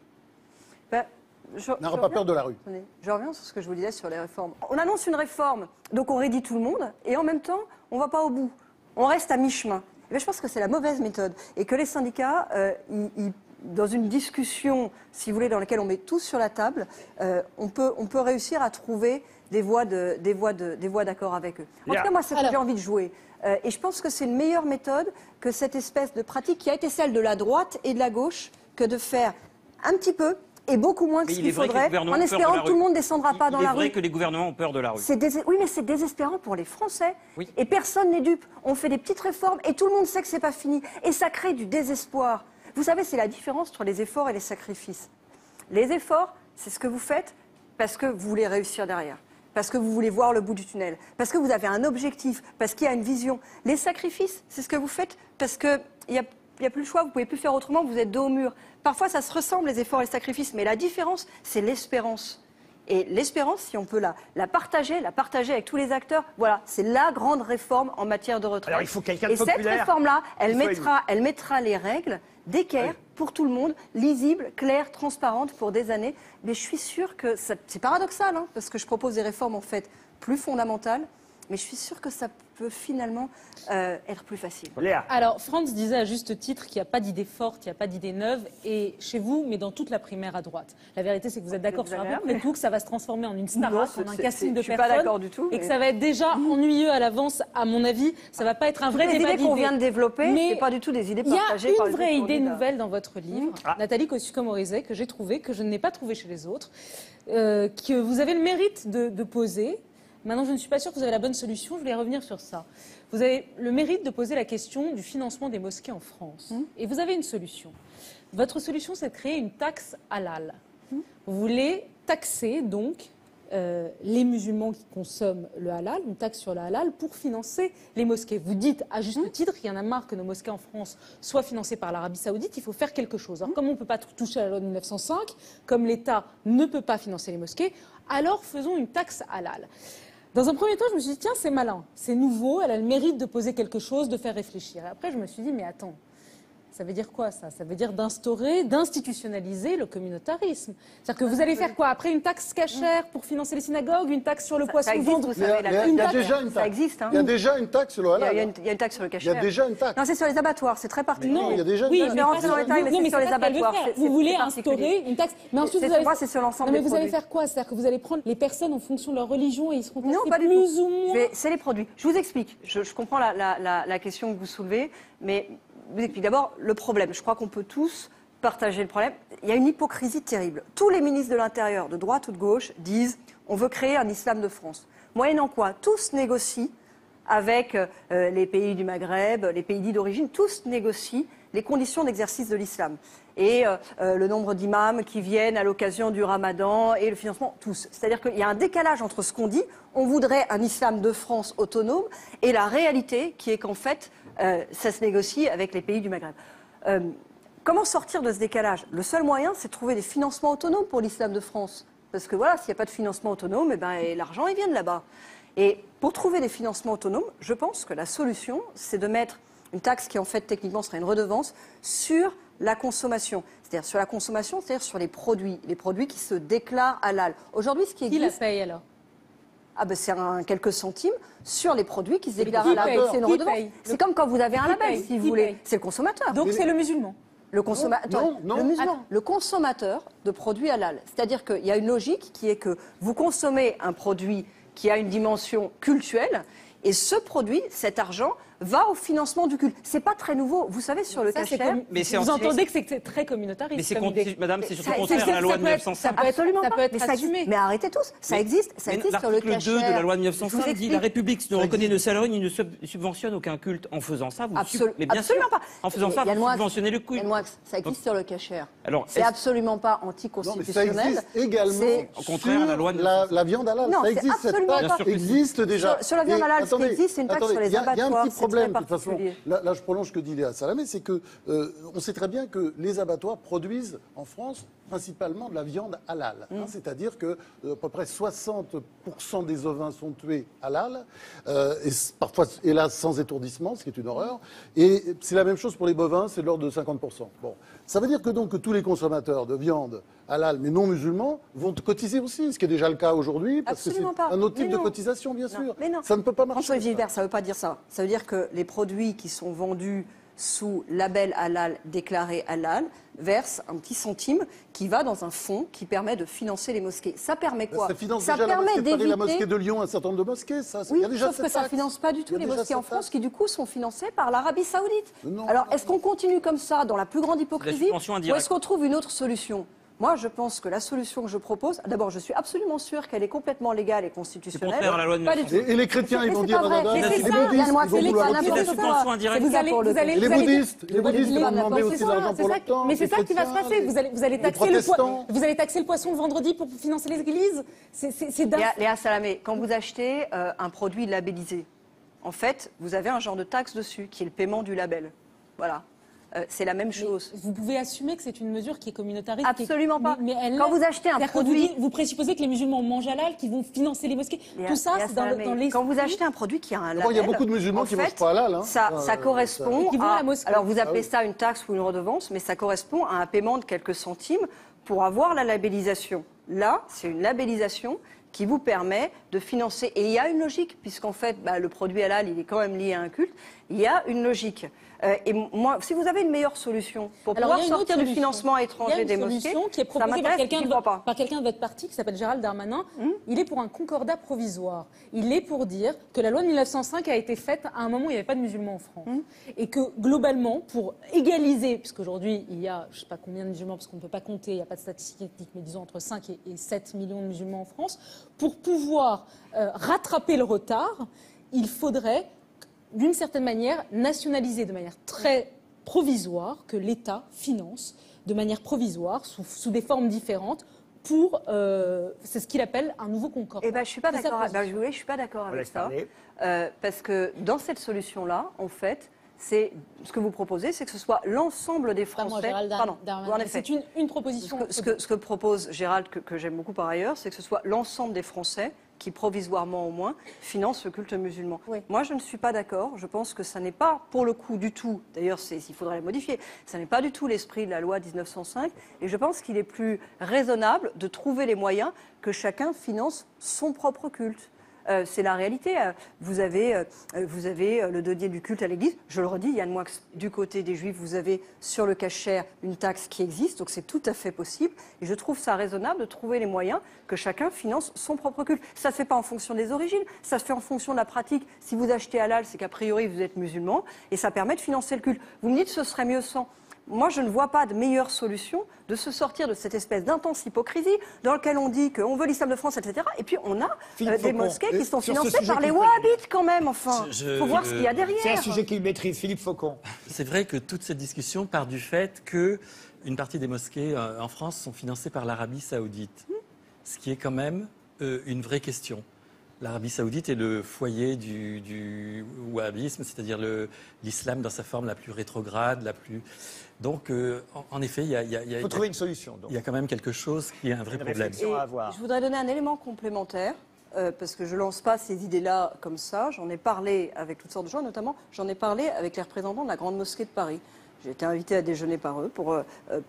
peur? N'aura pas peur de la rue. Je reviens sur ce que je vous disais sur les réformes. On annonce une réforme, donc on rédit tout le monde, et en même temps, on ne va pas au bout. On reste à mi-chemin. Mais je pense que c'est la mauvaise méthode. Et que les syndicats, dans une discussion, si vous voulez, dans laquelle on met tous sur la table, on peut réussir à trouver des voies d'accord avec eux. En tout cas, moi, c'est ce que j'ai envie de jouer. Et je pense que c'est une meilleure méthode que cette espèce de pratique qui a été celle de la droite et de la gauche, que de faire un petit peu et beaucoup moins que ce qu'il faudrait, en espérant que tout le monde ne descendra pas dans la rue. Il est vrai que les gouvernements ont peur de la rue. Oui, mais c'est désespérant pour les Français. Oui. Et personne n'est dupe. On fait des petites réformes et tout le monde sait que c'est pas fini. Et ça crée du désespoir. Vous savez, c'est la différence entre les efforts et les sacrifices. Les efforts, c'est ce que vous faites parce que vous voulez réussir derrière. Parce que vous voulez voir le bout du tunnel, parce que vous avez un objectif, parce qu'il y a une vision. Les sacrifices, c'est ce que vous faites parce qu'il n'y a plus le choix, vous ne pouvez plus faire autrement, vous êtes dos au mur. Parfois, ça se ressemble, les efforts et les sacrifices, mais la différence, c'est l'espérance. Et l'espérance, si on peut la partager avec tous les acteurs, voilà, c'est la grande réforme en matière de retraite. Alors, il faut quelqu'un de populaire. Et cette réforme-là, elle mettra les règles d'équerre pour tout le monde, lisibles, claires, transparentes pour des années. Mais je suis sûre que, c'est paradoxal, hein, parce que je propose des réformes en fait plus fondamentales, mais je suis sûre que ça peut finalement être plus facile. Léa. Alors, Franz disait à juste titre qu'il n'y a pas d'idée forte, il n'y a pas d'idée neuve, et chez vous, mais dans toute la primaire à droite. La vérité, c'est que vous êtes d'accord sur un peu, mais tout, que ça va se transformer en une starac, en un casting de personnes. Je suis pas d'accord du tout. Et que ça va être déjà ennuyeux à l'avance, à mon avis. Ça va pas être un vrai débat d'idées. Les idées qu'on vient de développer, mais c'est pas du tout des idées partagées. Il y a une vraie idée nouvelle dans votre livre, Nathalie Kosciusko-Morizet, que j'ai trouvé, que je n'ai pas trouvé chez les autres, que vous avez le mérite de poser. Maintenant, je ne suis pas sûre que vous avez la bonne solution. Je voulais revenir sur ça. Vous avez le mérite de poser la question du financement des mosquées en France. Et vous avez une solution. Votre solution, c'est de créer une taxe halal. Vous voulez taxer, donc, les musulmans qui consomment le halal, une taxe sur le halal, pour financer les mosquées. Vous dites, à juste titre, qu'il y en a marre que nos mosquées en France soient financées par l'Arabie Saoudite, il faut faire quelque chose. Alors, comme on ne peut pas toucher à la loi de 1905, comme l'État ne peut pas financer les mosquées, alors faisons une taxe halal. Dans un premier temps, je me suis dit, tiens, c'est malin, c'est nouveau, elle a le mérite de poser quelque chose, de faire réfléchir. Et après, je me suis dit, mais attends, ça veut dire quoi ça? Ça veut dire d'instaurer, d'institutionnaliser le communautarisme. C'est-à-dire que vous allez faire quoi? Après, une taxe cachère pour financer les synagogues, une taxe sur le poisson vendu? Il y a déjà une taxe. Ça existe. Hein. Il y a déjà une taxe sur le halal. Il y a une taxe sur le cachère. Il y a déjà une taxe. Non, c'est sur les abattoirs, c'est très particulier. Non, il y a déjà une taxe. Je vais rentrer dans les détails, mais c'est sur les abattoirs. Vous voulez instaurer une taxe. Mais ensuite, c'est sur l'ensemble des produits. Mais vous allez faire quoi? C'est-à-dire que vous allez prendre les personnes en fonction de leur religion et ils seront non, pas plus ou moins... C'est les produits. Je vous explique. Je comprends la question que vous soulevez, mais je vous explique d'abord le problème. Je crois qu'on peut tous partager le problème. Il y a une hypocrisie terrible. Tous les ministres de l'Intérieur, de droite ou de gauche, disent on veut créer un islam de France. Moyennant quoi, tous négocient avec les pays du Maghreb, les pays dits d'origine, tous négocient les conditions d'exercice de l'islam. Et le nombre d'imams qui viennent à l'occasion du ramadan et le financement, tous. C'est-à-dire qu'il y a un décalage entre ce qu'on dit, on voudrait un islam de France autonome, et la réalité qui est qu'en fait, ça se négocie avec les pays du Maghreb. Comment sortir de ce décalage? Le seul moyen, c'est de trouver des financements autonomes pour l'islam de France. Parce que voilà, s'il n'y a pas de financement autonome, l'argent, il vient de là-bas. Et pour trouver des financements autonomes, je pense que la solution, c'est de mettre une taxe qui, en fait, techniquement, serait une redevance sur la consommation. C'est-à-dire sur la consommation, c'est-à-dire sur les produits qui se déclarent halal. Aujourd'hui, ce qui existe... Qui la paye alors? C'est quelques centimes sur les produits qui se déclarent halal. C'est une redevance. C'est comme quand vous avez un label, si vous voulez. C'est le consommateur. Donc c'est le musulman. Le consommateur de produits halal. C'est-à-dire qu'il y a une logique qui est que vous consommez un produit qui a une dimension cultuelle, et ce produit, cet argent, va au financement du culte. C'est pas très nouveau. Vous savez, sur le cachère... Vous entendez que c'est très communautariste. Mais c'est madame, c'est surtout contraire à la loi de 1905. Ça peut être assumé. Mais arrêtez tous. Ça existe sur le cachère. L'article 2 de la loi de 1905 dit la République ne reconnaît ne salarié ni ne subventionne aucun culte. En faisant ça, mais bien sûr, pas. En faisant ça, vous subventionnez le culte. Ça existe sur le cachère. C'est absolument pas anticonstitutionnel. Ça existe également au contraire à la loi de la viande halal. Non, ça existe, cette taxe existe déjà. Sur la viande halal, ce qui existe, c'est une taxe sur les abattoirs. Il y a un petit problème, de toute façon. Là, je prolonge ce que dit Léa Salamé, c'est que on sait très bien que les abattoirs produisent en France principalement de la viande halal. C'est-à-dire que à peu près 60% des ovins sont tués halal, et parfois, hélas, sans étourdissement, ce qui est une horreur. Et c'est la même chose pour les bovins, c'est de l'ordre de 50%. Bon. Ça veut dire que donc tous les consommateurs de viande halal, mais non musulmans, vont cotiser aussi, ce qui est déjà le cas aujourd'hui, parce que c'est un autre type de cotisation, bien sûr. Mais non. Ça ne peut pas marcher. François Gilbert, ça ne veut pas dire ça. Ça veut dire que les produits qui sont vendus sous label halal, déclaré halal, verse un petit centime qui va dans un fonds qui permet de financer les mosquées. Ça permet quoi? Ça finance Ça déjà la permet mosquée de Paris, la d'éviter... mosquée de Lyon, un certain nombre de mosquées. Ça, Oui, il y a déjà sauf que ça ne finance pas du tout les mosquées en France qui, du coup, sont financées par l'Arabie Saoudite. Alors, est-ce qu'on continue comme ça, dans la plus grande hypocrisie, ou est-ce qu'on trouve une autre solution? Moi, je pense que la solution que je propose, d'abord, je suis absolument sûre qu'elle est complètement légale et constitutionnelle. C'est contraire à la loi de Pas du tout. Et les chrétiens, ils vont dire pas vrai. les Mais c'est bouddhistes, ça, ils Yann, moi, vont c'est vouloir n'importe retirer. la subvention quoi. indirecte. C'est bizarre pour le Et les bouddhistes, ils vont demander aussi de l'argent pour leur temps. Mais c'est ça qui va se passer. Vous allez taxer le poisson le vendredi pour financer les églises. C'est dingue. Léa Salamé, quand vous achetez un produit labellisé, en fait, vous avez un genre de taxe dessus, qui est le paiement du label. Voilà. C'est la même chose. Vous pouvez assumer que c'est une mesure qui est communautariste. Absolument pas. Mais quand vous achetez un produit... Vous présupposez que les musulmans mangent halal, qu'ils vont financer les mosquées. Tout ça, c'est dans l'esprit. Quand vous achetez un produit qui a un label... Il y a beaucoup de musulmans qui ne mangent pas halal. Ça correspond à... Alors, vous appelez oui. ça une taxe ou une redevance, mais ça correspond à un paiement de quelques centimes pour avoir la labellisation. Là, c'est une labellisation qui vous permet de financer. Et il y a une logique, puisqu'en fait, le produit halal, il est quand même lié à un culte. Il y a une logique. Et moi, si vous avez une meilleure solution pour pouvoir sortir du financement étranger des mosquées, il y a une solution qui est proposée par quelqu'un de votre parti qui s'appelle Gérald Darmanin. Il est pour un concordat provisoire. Il est pour dire que la loi de 1905 a été faite à un moment où il n'y avait pas de musulmans en France. Et que globalement, pour égaliser, puisqu'aujourd'hui il y a je ne sais pas combien de musulmans, parce qu'on ne peut pas compter, il n'y a pas de statistiques, mais disons entre 5 et 7 millions de musulmans en France, pour pouvoir rattraper le retard, il faudrait d'une certaine manière, nationaliser de manière très provisoire, que l'État finance de manière provisoire, sous des formes différentes, pour, c'est ce qu'il appelle un nouveau concordat. Eh ben, je suis pas d'accord. Je suis pas d'accord avec ça, parce que dans cette solution-là, en fait, c'est ce que vous proposez, c'est que ce soit l'ensemble des Français. C'est une proposition. Ce que propose Gérald, que j'aime beaucoup par ailleurs, c'est que ce soit l'ensemble des Français qui, provisoirement au moins, financent le culte musulman. Oui. Moi, je ne suis pas d'accord. Je pense que ça n'est pas, pour le coup, du tout, d'ailleurs, il faudrait le modifier, ça n'est pas du tout l'esprit de la loi 1905. Et je pense qu'il est plus raisonnable de trouver les moyens que chacun finance son propre culte. C'est la réalité. Vous avez le denier du culte à l'Église. Je le redis, Yann Moix, du côté des Juifs, vous avez sur le kasher une taxe qui existe, donc c'est tout à fait possible. Et je trouve ça raisonnable de trouver les moyens que chacun finance son propre culte. Ça ne se fait pas en fonction des origines, ça se fait en fonction de la pratique. Si vous achetez halal, c'est qu'a priori vous êtes musulman, et ça permet de financer le culte. Vous me dites que ce serait mieux sans. Moi, je ne vois pas de meilleure solution de se sortir de cette espèce d'intense hypocrisie dans laquelle on dit qu'on veut l'islam de France, etc. Et puis, on a des mosquées qui sont financées par les wahhabites quand même, enfin. Il faut voir ce qu'il y a derrière. C'est un sujet qu'il maîtrise, Philippe Faucon. C'est vrai que toute cette discussion part du fait qu'une partie des mosquées en France sont financées par l'Arabie Saoudite. Ce qui est quand même une vraie question. L'Arabie Saoudite est le foyer du wahhabisme, c'est-à-dire l'islam dans sa forme la plus rétrograde, la plus... Donc, en effet, il faut trouver une solution. Il y a quand même quelque chose qui est un vrai problème. Je voudrais donner un élément complémentaire, parce que je ne lance pas ces idées-là comme ça. J'en ai parlé avec toutes sortes de gens, notamment j'en ai parlé avec les représentants de la Grande Mosquée de Paris. J'ai été invitée à déjeuner par eux pour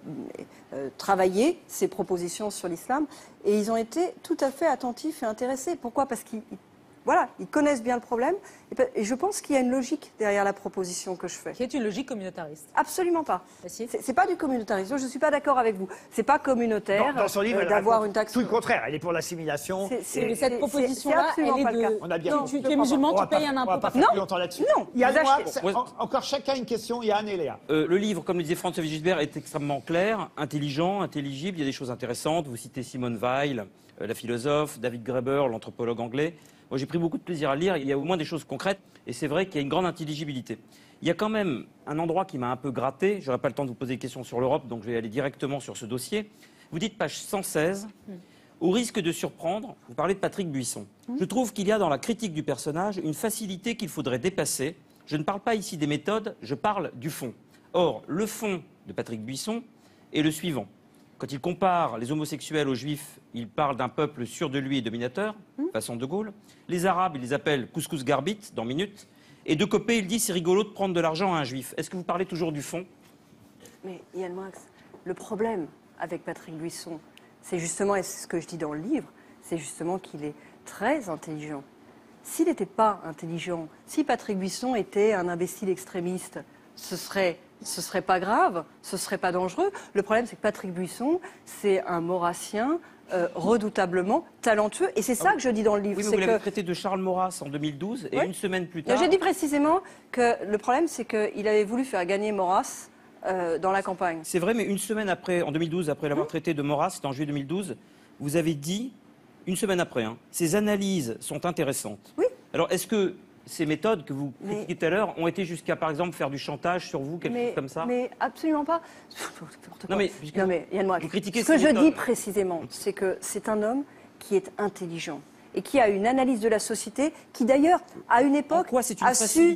travailler ces propositions sur l'islam. Et ils ont été tout à fait attentifs et intéressés. Pourquoi ? Parce qu'ils connaissent bien le problème. Et je pense qu'il y a une logique derrière la proposition que je fais. Qui est une logique communautariste. Absolument pas. C'est pas du communautarisme. Je ne suis pas d'accord avec vous. C'est pas communautaire dans son livre, d'avoir une taxe. Tout le contraire. Elle est pour l'assimilation. Cette proposition-là, elle est de... On a bien tu es musulman, tu payes un impôt. On va pas faire plus longtemps là-dessus. Non. Encore chacun une question. Yann et Léa. Le livre, comme le disait François Gisbert, est extrêmement clair, intelligent, intelligible. Il y a des choses intéressantes. Vous citez Simone Weil, la philosophe, David Graeber, l'anthropologue anglais. Moi, j'ai pris beaucoup de plaisir à le lire. Il y a au moins des choses concrètes. Et c'est vrai qu'il y a une grande intelligibilité. Il y a quand même un endroit qui m'a un peu gratté. Je n'aurai pas le temps de vous poser des questions sur l'Europe, donc je vais aller directement sur ce dossier. Vous dites page 116, au risque de surprendre, vous parlez de Patrick Buisson. Je trouve qu'il y a dans la critique du personnage une facilité qu'il faudrait dépasser. Je ne parle pas ici des méthodes, je parle du fond. Or, le fond de Patrick Buisson est le suivant. Quand il compare les homosexuels aux juifs, il parle d'un peuple sûr de lui et dominateur, façon de Gaulle. Les Arabes, il les appelle couscous garbit, dans Minute. Et de Copé, il dit c'est rigolo de prendre de l'argent à un juif. Est-ce que vous parlez toujours du fond ? Mais Yann Moix, le problème avec Patrick Buisson, c'est justement, et c'est ce que je dis dans le livre, c'est justement qu'il est très intelligent. S'il n'était pas intelligent, si Patrick Buisson était un imbécile extrémiste, ce serait pas grave, ce serait pas dangereux. Le problème, c'est que Patrick Buisson, c'est un maurassien redoutablement talentueux. Et c'est ça que je dis dans le livre. Oui, mais vous l'avez traité de Charles Maurras en 2012 et une semaine plus tard... J'ai dit précisément que le problème, c'est qu'il avait voulu faire gagner Maurras dans la campagne. C'est vrai, mais une semaine après, en 2012, après l'avoir traité de Maurras, c'était en juillet 2012, vous avez dit, une semaine après, ces analyses sont intéressantes. Oui. Alors, est-ce que ces méthodes que vous critiquiez tout à l'heure ont été jusqu'à, par exemple, faire du chantage sur vous, quelque chose comme ça? Mais absolument pas. Non, mais Yann Moix, vous critiquez ce que ces je méthodes. dis précisément, c'est que c'est un homme qui est intelligent et qui a une analyse de la société qui, d'ailleurs, à une époque, a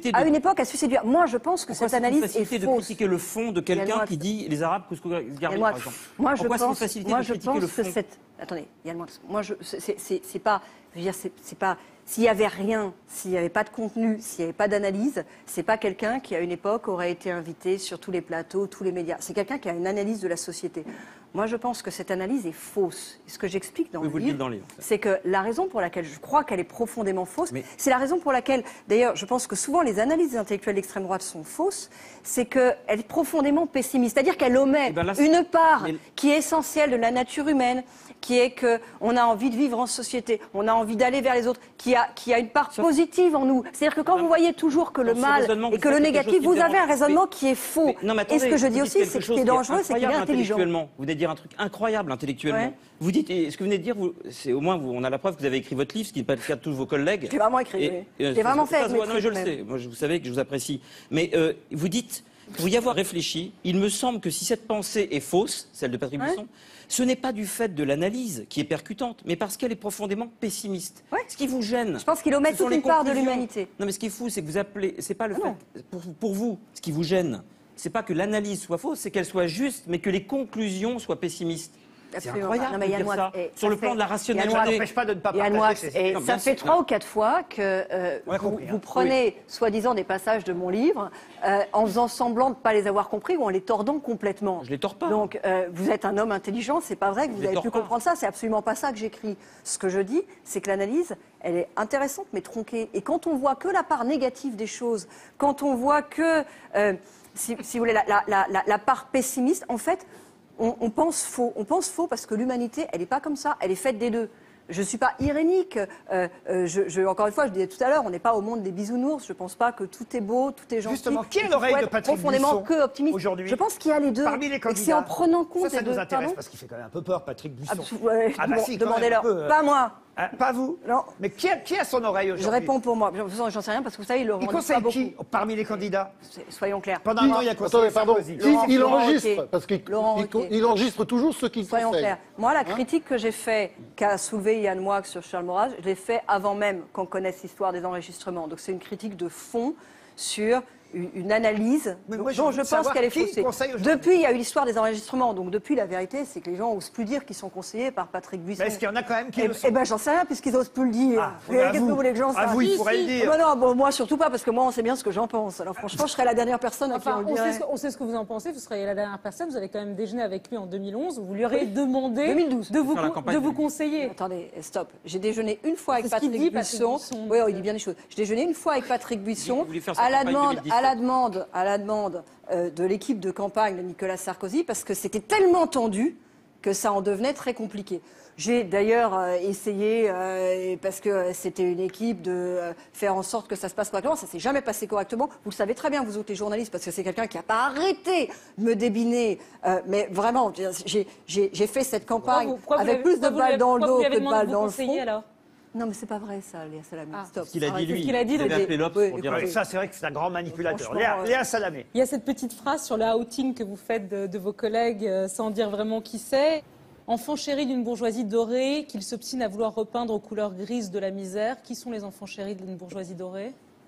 su séduire. Moi, je pense que cette analyse est fausse. C'est une facilité de critiquer le fond de quelqu'un qui dit les Arabes couscous garbés, par exemple. Moi, je pense que cette... Attendez, Yann Moix, moi, c'est pas... Je veux dire, c'est pas... S'il n'y avait rien, s'il n'y avait pas de contenu, s'il n'y avait pas d'analyse, c'est pas quelqu'un qui, à une époque, aurait été invité sur tous les plateaux, tous les médias. C'est quelqu'un qui a une analyse de la société. Moi, je pense que cette analyse est fausse. Et ce que j'explique dans le livre, c'est que la raison pour laquelle je crois qu'elle est profondément fausse, c'est la raison pour laquelle, d'ailleurs, je pense que souvent les analyses des intellectuels d'extrême droite sont fausses, c'est qu'elle est profondément pessimiste. C'est-à-dire qu'elle omet une part qui est essentielle de la nature humaine, qui est qu'on a envie de vivre en société, on a envie d'aller vers les autres, qui a une part positive en nous. C'est-à-dire que quand vous voyez toujours que le mal et que le négatif, vous avez un raisonnement qui est faux. Et ce que je dis aussi, c'est que ce qui est dangereux, c'est qu'il est intelligent. Vous venez de dire un truc incroyable intellectuellement. Ouais. Vous dites, et ce que vous venez de dire, c'est au moins, on a la preuve que vous avez écrit votre livre, ce qui n'est pas le cas de tous vos collègues. J'ai vraiment écrit, j'ai vraiment fait. Non, je le sais, moi, vous savez que je vous apprécie. Mais vous dites, pour y avoir réfléchi, il me semble que si cette pensée est fausse, celle de Patrick Buisson, ce n'est pas du fait de l'analyse qui est percutante, mais parce qu'elle est profondément pessimiste. Ce qui vous gêne. Je pense qu'il omet toute une part de l'humanité. Non, mais ce qui est fou, c'est que vous appelez. C'est pas le fait. Pour vous, ce qui vous gêne, c'est pas que l'analyse soit fausse, c'est qu'elle soit juste, mais que les conclusions soient pessimistes. C'est incroyable de dire ça. Sur le plan de la rationalité. Ça n'empêche pas de ne pas partager. Ça fait 3 ou 4 fois que vous prenez soi-disant des passages de mon livre en faisant semblant de ne pas les avoir compris ou en les tordant complètement. Je les tords pas. Donc vous êtes un homme intelligent, c'est pas vrai que vous avez pu comprendre ça, c'est absolument pas ça que j'écris. Ce que je dis, c'est que l'analyse, elle est intéressante mais tronquée. Et quand on voit que la part négative des choses, quand on voit que, si vous voulez, la part pessimiste, en fait, on pense faux. On pense faux parce que l'humanité, elle n'est pas comme ça. Elle est faite des deux. Je ne suis pas irénique. Encore une fois, je disais tout à l'heure, on n'est pas au monde des bisounours. Je ne pense pas que tout est beau, tout est gentil. Justement, qui est l'oreille de Patrick Buisson aujourd'hui? Je pense qu'il y a les deux. Parmi les candidats. Et c'est en prenant compte ça des deux. nous intéresse parce qu'il fait quand même un peu peur, Patrick Buisson. Si, demandez-leur. Pas moi. Pas vous? Non. Mais qui a son oreille aujourd'hui? Je réponds pour moi. J'en sais rien parce que vous savez, il le revendique pas beaucoup. Qui parmi les candidats? Soyons clairs. Pendant un an, il y a conseillé Sarkozy. Il enregistre, parce qu'il enregistre toujours ceux qui Soyons conseillent. clairs. Moi, la critique que j'ai faite, qu'a soulevé Yann Moix sur Charles Maurras, je l'ai fait avant même qu'on connaisse l'histoire des enregistrements. Donc c'est une critique de fond sur une analyse dont je pense qu'elle est faussée. Depuis, il y a eu l'histoire des enregistrements. Donc depuis, la vérité, c'est que les gens n'osent plus dire qu'ils sont conseillés par Patrick Buisson. Est-ce qu'il y en a quand même qui le sont? Eh ben, j'en sais rien, puisqu'ils n'osent plus le dire. Qu'est-ce que vous voulez que j'en sache? Vous, il pourrait le dire. Non, moi, surtout pas, parce que moi, on sait bien ce que j'en pense. Alors franchement, je serais la dernière personne à qui on le dirait. On sait ce que vous en pensez, vous seriez la dernière personne. Vous avez quand même déjeuné avec lui en 2011. Vous lui aurez demandé 2012. de vous conseiller. Attendez, stop. J'ai déjeuné une fois avec Patrick Buisson. Oui, il dit bien des choses. J'ai déjeuné une fois avec Patrick Buisson à la demande de l'équipe de campagne de Nicolas Sarkozy, parce que c'était tellement tendu que ça en devenait très compliqué. J'ai d'ailleurs essayé, parce que c'était une équipe, de faire en sorte que ça se passe correctement. Ça ne s'est jamais passé correctement. Vous le savez très bien, vous autres les journalistes, parce que c'est quelqu'un qui n'a pas arrêté de me débiner. Mais vraiment, j'ai fait cette campagne avec plus de balles dans le dos que de balles dans le front. Alors non, mais c'est pas vrai, ça, Léa Salamé. Stop. Ce qu'il a dit, lui. Il a dit, vous avez appelé l'Obs pour dire ça, c'est vrai que c'est un grand manipulateur. Léa Salamé. Il y a cette petite phrase sur le outing que vous faites de vos collègues, sans dire vraiment qui c'est. Enfant chéri d'une bourgeoisie dorée, qu'il s'obstine à vouloir repeindre aux couleurs grises de la misère. Qui sont les enfants chéris d'une bourgeoisie dorée?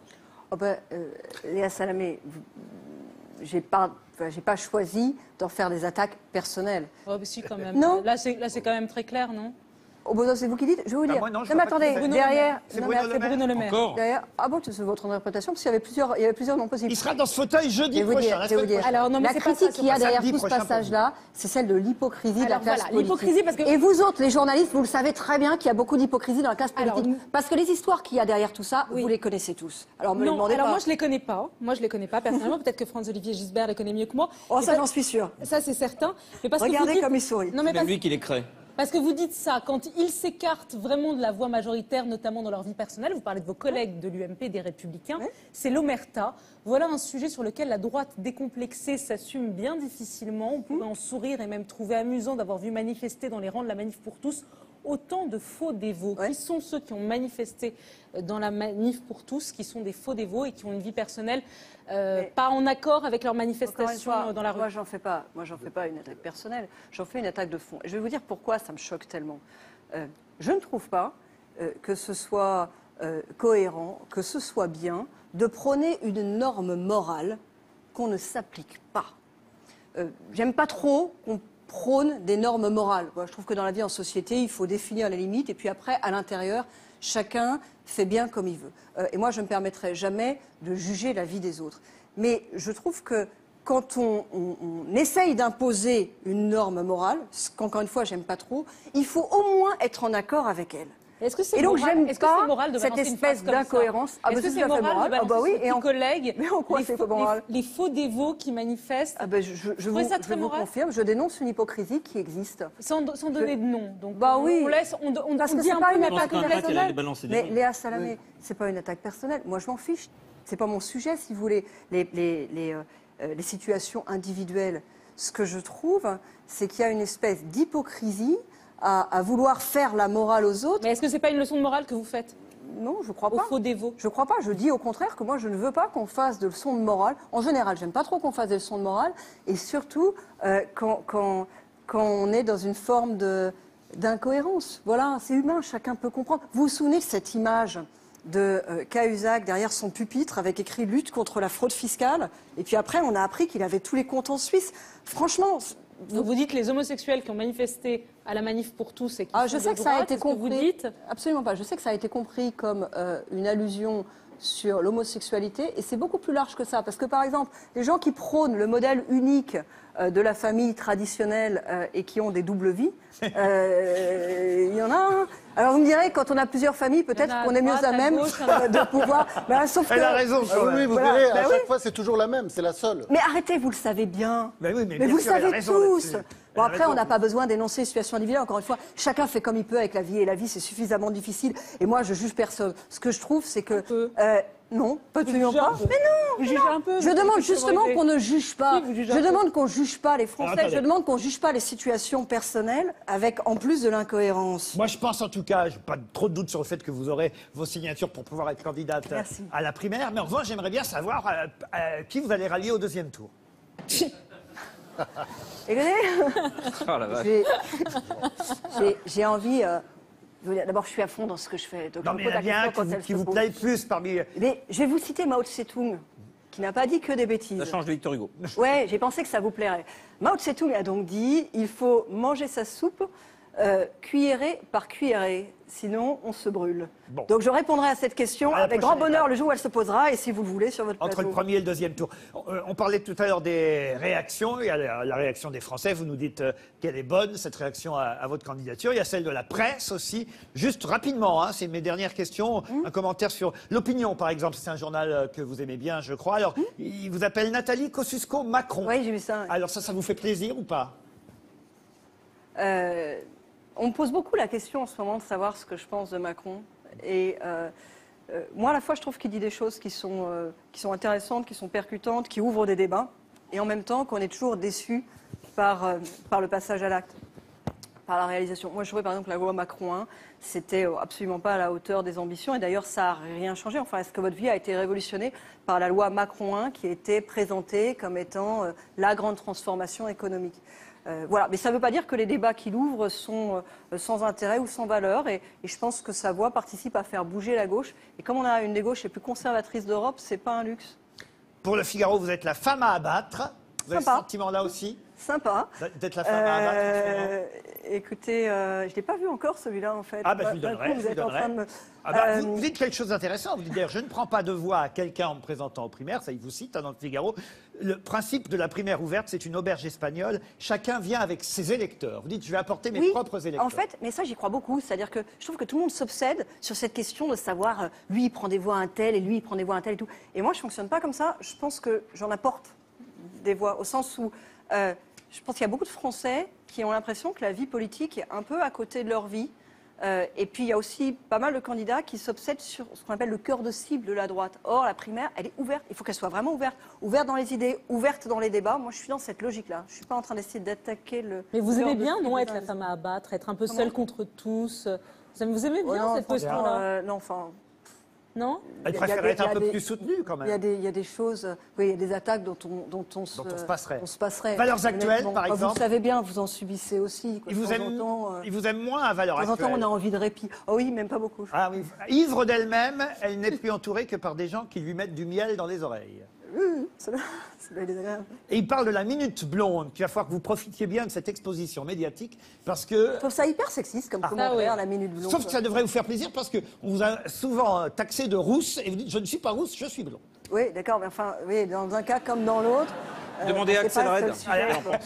Léa Salamé, j'ai pas choisi d'en faire des attaques personnelles. Oh, mais si, quand même. Non. Là, c'est quand même très clair, non? c'est vous qui dites. Je vais vous dire. moi, non, je mais vois pas attendez, qui c'est. derrière. C'est non, Bruno mais Le Maire. Bruno Le Maire. Encore derrière. Ah bon, c'est votre interprétation, parce qu'il y avait plusieurs noms possibles. Il sera dans ce fauteuil jeudi Je vais vous prochain. dire, la je vais vous semaine dire. prochaine. Alors, non, mais La c'est pas ça, critique c'est qu'il y a pas derrière samedi tout ce prochain, passage-là, c'est celle de l'hypocrisie de la Alors, classe voilà, politique. l'hypocrisie, parce que- Et vous autres, les journalistes, vous le savez très bien qu'il y a beaucoup d'hypocrisie dans la classe Alors, politique. Parce que les histoires qu'il y a derrière tout ça, Oui. vous les connaissez tous. Alors, me les Non, demandez alors pas. moi je les connais pas. Moi je les connais pas personnellement. Peut-être que Franz-Olivier Gisbert les connaît mieux que moi. Oh, Mais ça, pas- j'en suis sûre. Ça c'est certain. Mais parce que Regardez vous dites- comme il sourit. Non mais C'est même lui qui les crée. parce que vous dites ça quand ils s'écartent vraiment de la voix majoritaire, notamment dans leur vie personnelle. Vous parlez de vos collègues de l'UMP, des Républicains. Oui. C'est l'omerta. Voilà un sujet sur lequel la droite décomplexée s'assume bien difficilement. On pourrait en sourire et même trouver amusant d'avoir vu manifester dans les rangs de la Manif pour tous autant de faux dévots. Ouais. Qui sont ceux qui ont manifesté dans la Manif pour tous, qui sont des faux dévots et qui ont une vie personnelle pas en accord avec leur Encore une manifestation fois, dans la rue? Moi, j'en fais pas une attaque personnelle. J'en fais une attaque de fond. Et je vais vous dire pourquoi ça me choque tellement. Je ne trouve pas que ce soit cohérent, que ce soit bien de prôner une norme morale qu'on ne s'applique pas. J'aime pas trop qu'on prône des normes morales. Moi, je trouve que dans la vie en société, il faut définir les limites et puis après, à l'intérieur, chacun fait bien comme il veut. Et moi, je ne me permettrai jamais de juger la vie des autres. Mais je trouve que quand on essaye d'imposer une norme morale, ce qu'encore une fois, j'aime pas trop, il faut au moins être en accord avec elle. Est-ce que c'est Et donc, moral, j'aime est-ce que c'est pas moral de cette balancer une espèce phrase comme ça? d'incohérence. Ah, Est-ce bah, que c'est c'est tout à fait moral moral. de Ah, bah balancer oui, ses et petits en- collègues Mais en quoi c'est pas moral? les faux dévots qui manifestent Ah ben, je trouvez ça très vous moral confirme, je dénonce une hypocrisie qui existe. sans donner de nom. Donc Bah oui. on laisse, on Parce que dit c'est un pas peu une mais attaque qu'elle allait personnelle. balancer des Mais noms. Léa Salamé, c'est pas une attaque personnelle. Moi, je m'en fiche. C'est pas mon sujet, si vous voulez. Les situations individuelles. Ce que je trouve, c'est qu'il y a une espèce d'hypocrisie à vouloir faire la morale aux autres. Mais est-ce que c'est pas une leçon de morale que vous faites Non, je crois aux pas. faux dévots? Je crois pas. Je dis au contraire que moi, je ne veux pas qu'on fasse de leçons de morale. En général, j'aime pas trop qu'on fasse des leçons de morale. Et surtout, quand on est dans une forme d'incohérence. Voilà, c'est humain, chacun peut comprendre. Vous vous souvenez de cette image de Cahuzac derrière son pupitre avec écrit « Lutte contre la fraude fiscale ». Et puis après, on a appris qu'il avait tous les comptes en Suisse. Franchement... Donc vous dites les homosexuels qui ont manifesté à la Manif pour tous et qui Ah, sont je sais de que ça a droite, été est-ce que vous compris. dites Absolument pas. Je sais que ça a été compris comme une allusion sur l'homosexualité, et c'est beaucoup plus large que ça. Parce que, par exemple, les gens qui prônent le modèle unique de la famille traditionnelle et qui ont des doubles vies, il y en a un. Alors, vous me direz, quand on a plusieurs familles, peut-être Il y en a à qu'on est mieux droite, à à même gauche, il y en a- de pouvoir... Ben, sauf Elle que... a raison, Ah oui, oui, vous Voilà, verrez, bah à oui. chaque fois, c'est toujours la même, c'est la seule. Mais arrêtez, vous le savez bien. Ben oui, mais Mais bien vous le sûr, elle a savez raison tous. là-dessus. Bon, Elle a après, on raison. n'a pas besoin d'énoncer les situations individuelles. Encore une fois, chacun fait comme il peut avec la vie. Et la vie, c'est suffisamment difficile. Et moi, je juge personne. Ce que je trouve, c'est que... peu. Non, absolument jugez un pas. peu. Mais non, Vous jugez un peu. je vous demande êtes justement favorisé. qu'on ne juge pas. Si, vous jugez Je un peu. demande qu'on ne juge pas les Français. Alors, attendez. Je demande qu'on ne juge pas les situations personnelles avec en plus de l'incohérence. Moi, je pense en tout cas, je n'ai pas trop de doute sur le fait que vous aurez vos signatures pour pouvoir être candidate Merci. à la primaire. Mais en revanche, j'aimerais bien savoir qui vous allez rallier au deuxième tour. Écoutez, Oh la vache. j'ai envie... D'abord, je suis à fond dans ce que je fais. Donc Non, je me mais pose il y en a la bien question un quand elle qui se vous pose. plaît le plus parmi... Mais je vais vous citer Mao Tse-tung, qui n'a pas dit que des bêtises. Ça change de Victor Hugo. Ouais, j'ai pensé que ça vous plairait. Mao Tse-tung a donc dit il faut manger sa soupe cuillerée par cuillerée, sinon on se brûle. Bon. Donc je répondrai à cette question À la avec grand prochaine bonheur étape. le jour où elle se posera, et si vous le voulez, sur votre Entre plateau. le premier et le deuxième tour. On parlait tout à l'heure des réactions. Il y a la réaction des Français. Vous nous dites qu'elle est bonne, cette réaction à votre candidature. Il y a celle de la presse aussi. Juste rapidement, hein, c'est mes dernières questions. Un commentaire sur l'opinion, par exemple. C'est un journal que vous aimez bien, je crois. Alors, il vous appelle Nathalie Kosciusko-Macron. Oui, j'ai vu ça. Alors ça vous fait plaisir ou pas? On me pose beaucoup la question en ce moment de savoir ce que je pense de Macron. Et moi, à la fois, je trouve qu'il dit des choses qui sont intéressantes, qui sont percutantes, qui ouvrent des débats. Et en même temps, qu'on est toujours déçu par le passage à l'acte, par la réalisation. Moi, je trouvais par exemple la loi Macron 1, c'était absolument pas à la hauteur des ambitions. Et d'ailleurs, ça n'a rien changé. Enfin, est-ce que votre vie a été révolutionnée par la loi Macron 1 qui était présentée comme étant la grande transformation économique? Voilà, mais ça ne veut pas dire que les débats qu'il ouvre sont sans intérêt ou sans valeur, et je pense que sa voix participe à faire bouger la gauche. Et comme on a une des gauches les plus conservatrices d'Europe, c'est pas un luxe. Pour le Figaro, vous êtes la femme à abattre. Vous avez ce Sympa. sentiment-là aussi? Sympa. D'être la femme à abattre en ce moment. Écoutez, je ne l'ai pas vu encore celui-là en fait. Ah, bah, je vous le D'un donnerai, coup, je vous vous êtes en donnerai. train de me. Ah bah, vous dites quelque chose d'intéressant. Vous dites d'ailleurs, je ne prends pas de voix à quelqu'un en me présentant aux primaires. Ça, il vous cite dans le Figaro. Le principe de la primaire ouverte, c'est une auberge espagnole. Chacun vient avec ses électeurs. Vous dites, je vais apporter mes Oui, propres électeurs. en fait, mais ça j'y crois beaucoup. C'est-à-dire que je trouve que tout le monde s'obsède sur cette question de savoir, lui il prend des voix à un tel et lui il prend des voix à un tel et tout. Et moi je fonctionne pas comme ça. Je pense que j'en apporte des voix au sens où je pense qu'il y a beaucoup de Français qui ont l'impression que la vie politique est un peu à côté de leur vie. Et puis il y a aussi pas mal de candidats qui s'obsèdent sur ce qu'on appelle le cœur de cible de la droite. Or, la primaire, elle est ouverte. Il faut qu'elle soit vraiment ouverte. Ouverte dans les idées, ouverte dans les débats. Moi, je suis dans cette logique-là. Je ne suis pas en train d'essayer d'attaquer le. Mais vous cœur aimez de bien, cible non, des être la uns. femme à abattre, être un peu Comment seule contre tous vous aimez bien Non, cette franchement, posture-là non, enfin. Non Elle il y a préférait des- être un il y a peu des- plus soutenue, quand Il y a même. des choses, oui, il y a des attaques dont on se passerait. Valeurs actuelles, Honnêtement. par Enfin, exemple. Vous le savez bien, vous en subissez aussi. Quoi. Il vous aime moins à valeur De temps en temps, actuelle. on a envie de répit. Oh oui, même pas beaucoup. Ah oui. Ivre d'elle-même, elle n'est plus entourée que par des gens qui lui mettent du miel dans les oreilles. Ça doit être désagréable. Et il parle de la minute blonde, qu'il va falloir que vous profitiez bien de cette exposition médiatique, parce que... Je trouve ça hyper sexiste comme commentaire, ouais. la minute blonde. Sauf que ça devrait vous faire plaisir, parce qu'on vous a souvent taxé de rousse, et vous dites, je ne suis pas rousse, je suis blonde. Oui, d'accord, mais enfin, oui, dans un cas comme dans l'autre. Demandez à c'est pas Axel le Red. seul sujet, quoi.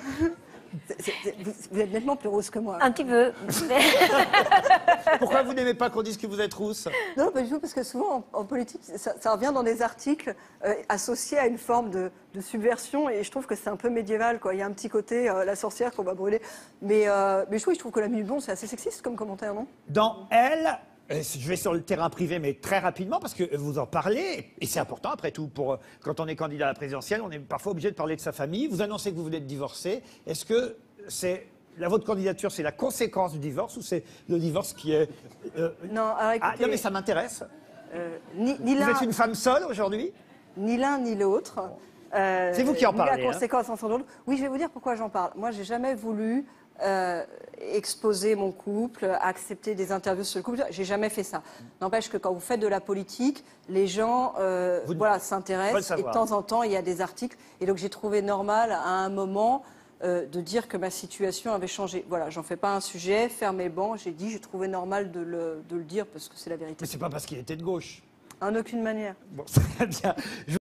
Vous êtes nettement plus rose que moi. Un petit peu. Pourquoi vous n'aimez pas qu'on dise que vous êtes rousse? Non, pas du tout, parce que souvent en politique, ça revient dans des articles associés à une forme de subversion, et je trouve que c'est un peu médiéval, quoi. Il y a un petit côté, la sorcière qu'on va brûler. Mais je trouve que la minute blonde, c'est assez sexiste comme commentaire, non? Dans Elle, je vais sur le terrain privé, mais très rapidement, parce que vous en parlez, et c'est important après tout, quand on est candidat à la présidentielle, on est parfois obligé de parler de sa famille. Vous annoncez que vous venez de divorcer. Est-ce que votre candidature, c'est la conséquence du divorce, ou c'est le divorce qui est... Non, alors écoutez, non, mais ça m'intéresse. ni Vous l'un êtes une femme seule aujourd'hui? ni l'un ni l'autre. C'est vous qui en ni parlez, la hein. conséquence en son rôle. Oui, je vais vous dire pourquoi j'en parle. Moi, j'ai jamais voulu exposer mon couple, accepter des interviews sur le couple. J'ai jamais fait ça. N'empêche que quand vous faites de la politique, les gens s'intéressent, et de temps en temps, il y a des articles. Et donc, j'ai trouvé normal à un moment de dire que ma situation avait changé. Voilà, j'en fais pas un sujet, fermez le banc. J'ai dit, j'ai trouvé normal de le dire parce que c'est la vérité. Mais c'est pas parce qu'il était de gauche. En aucune manière. Bon, très bien.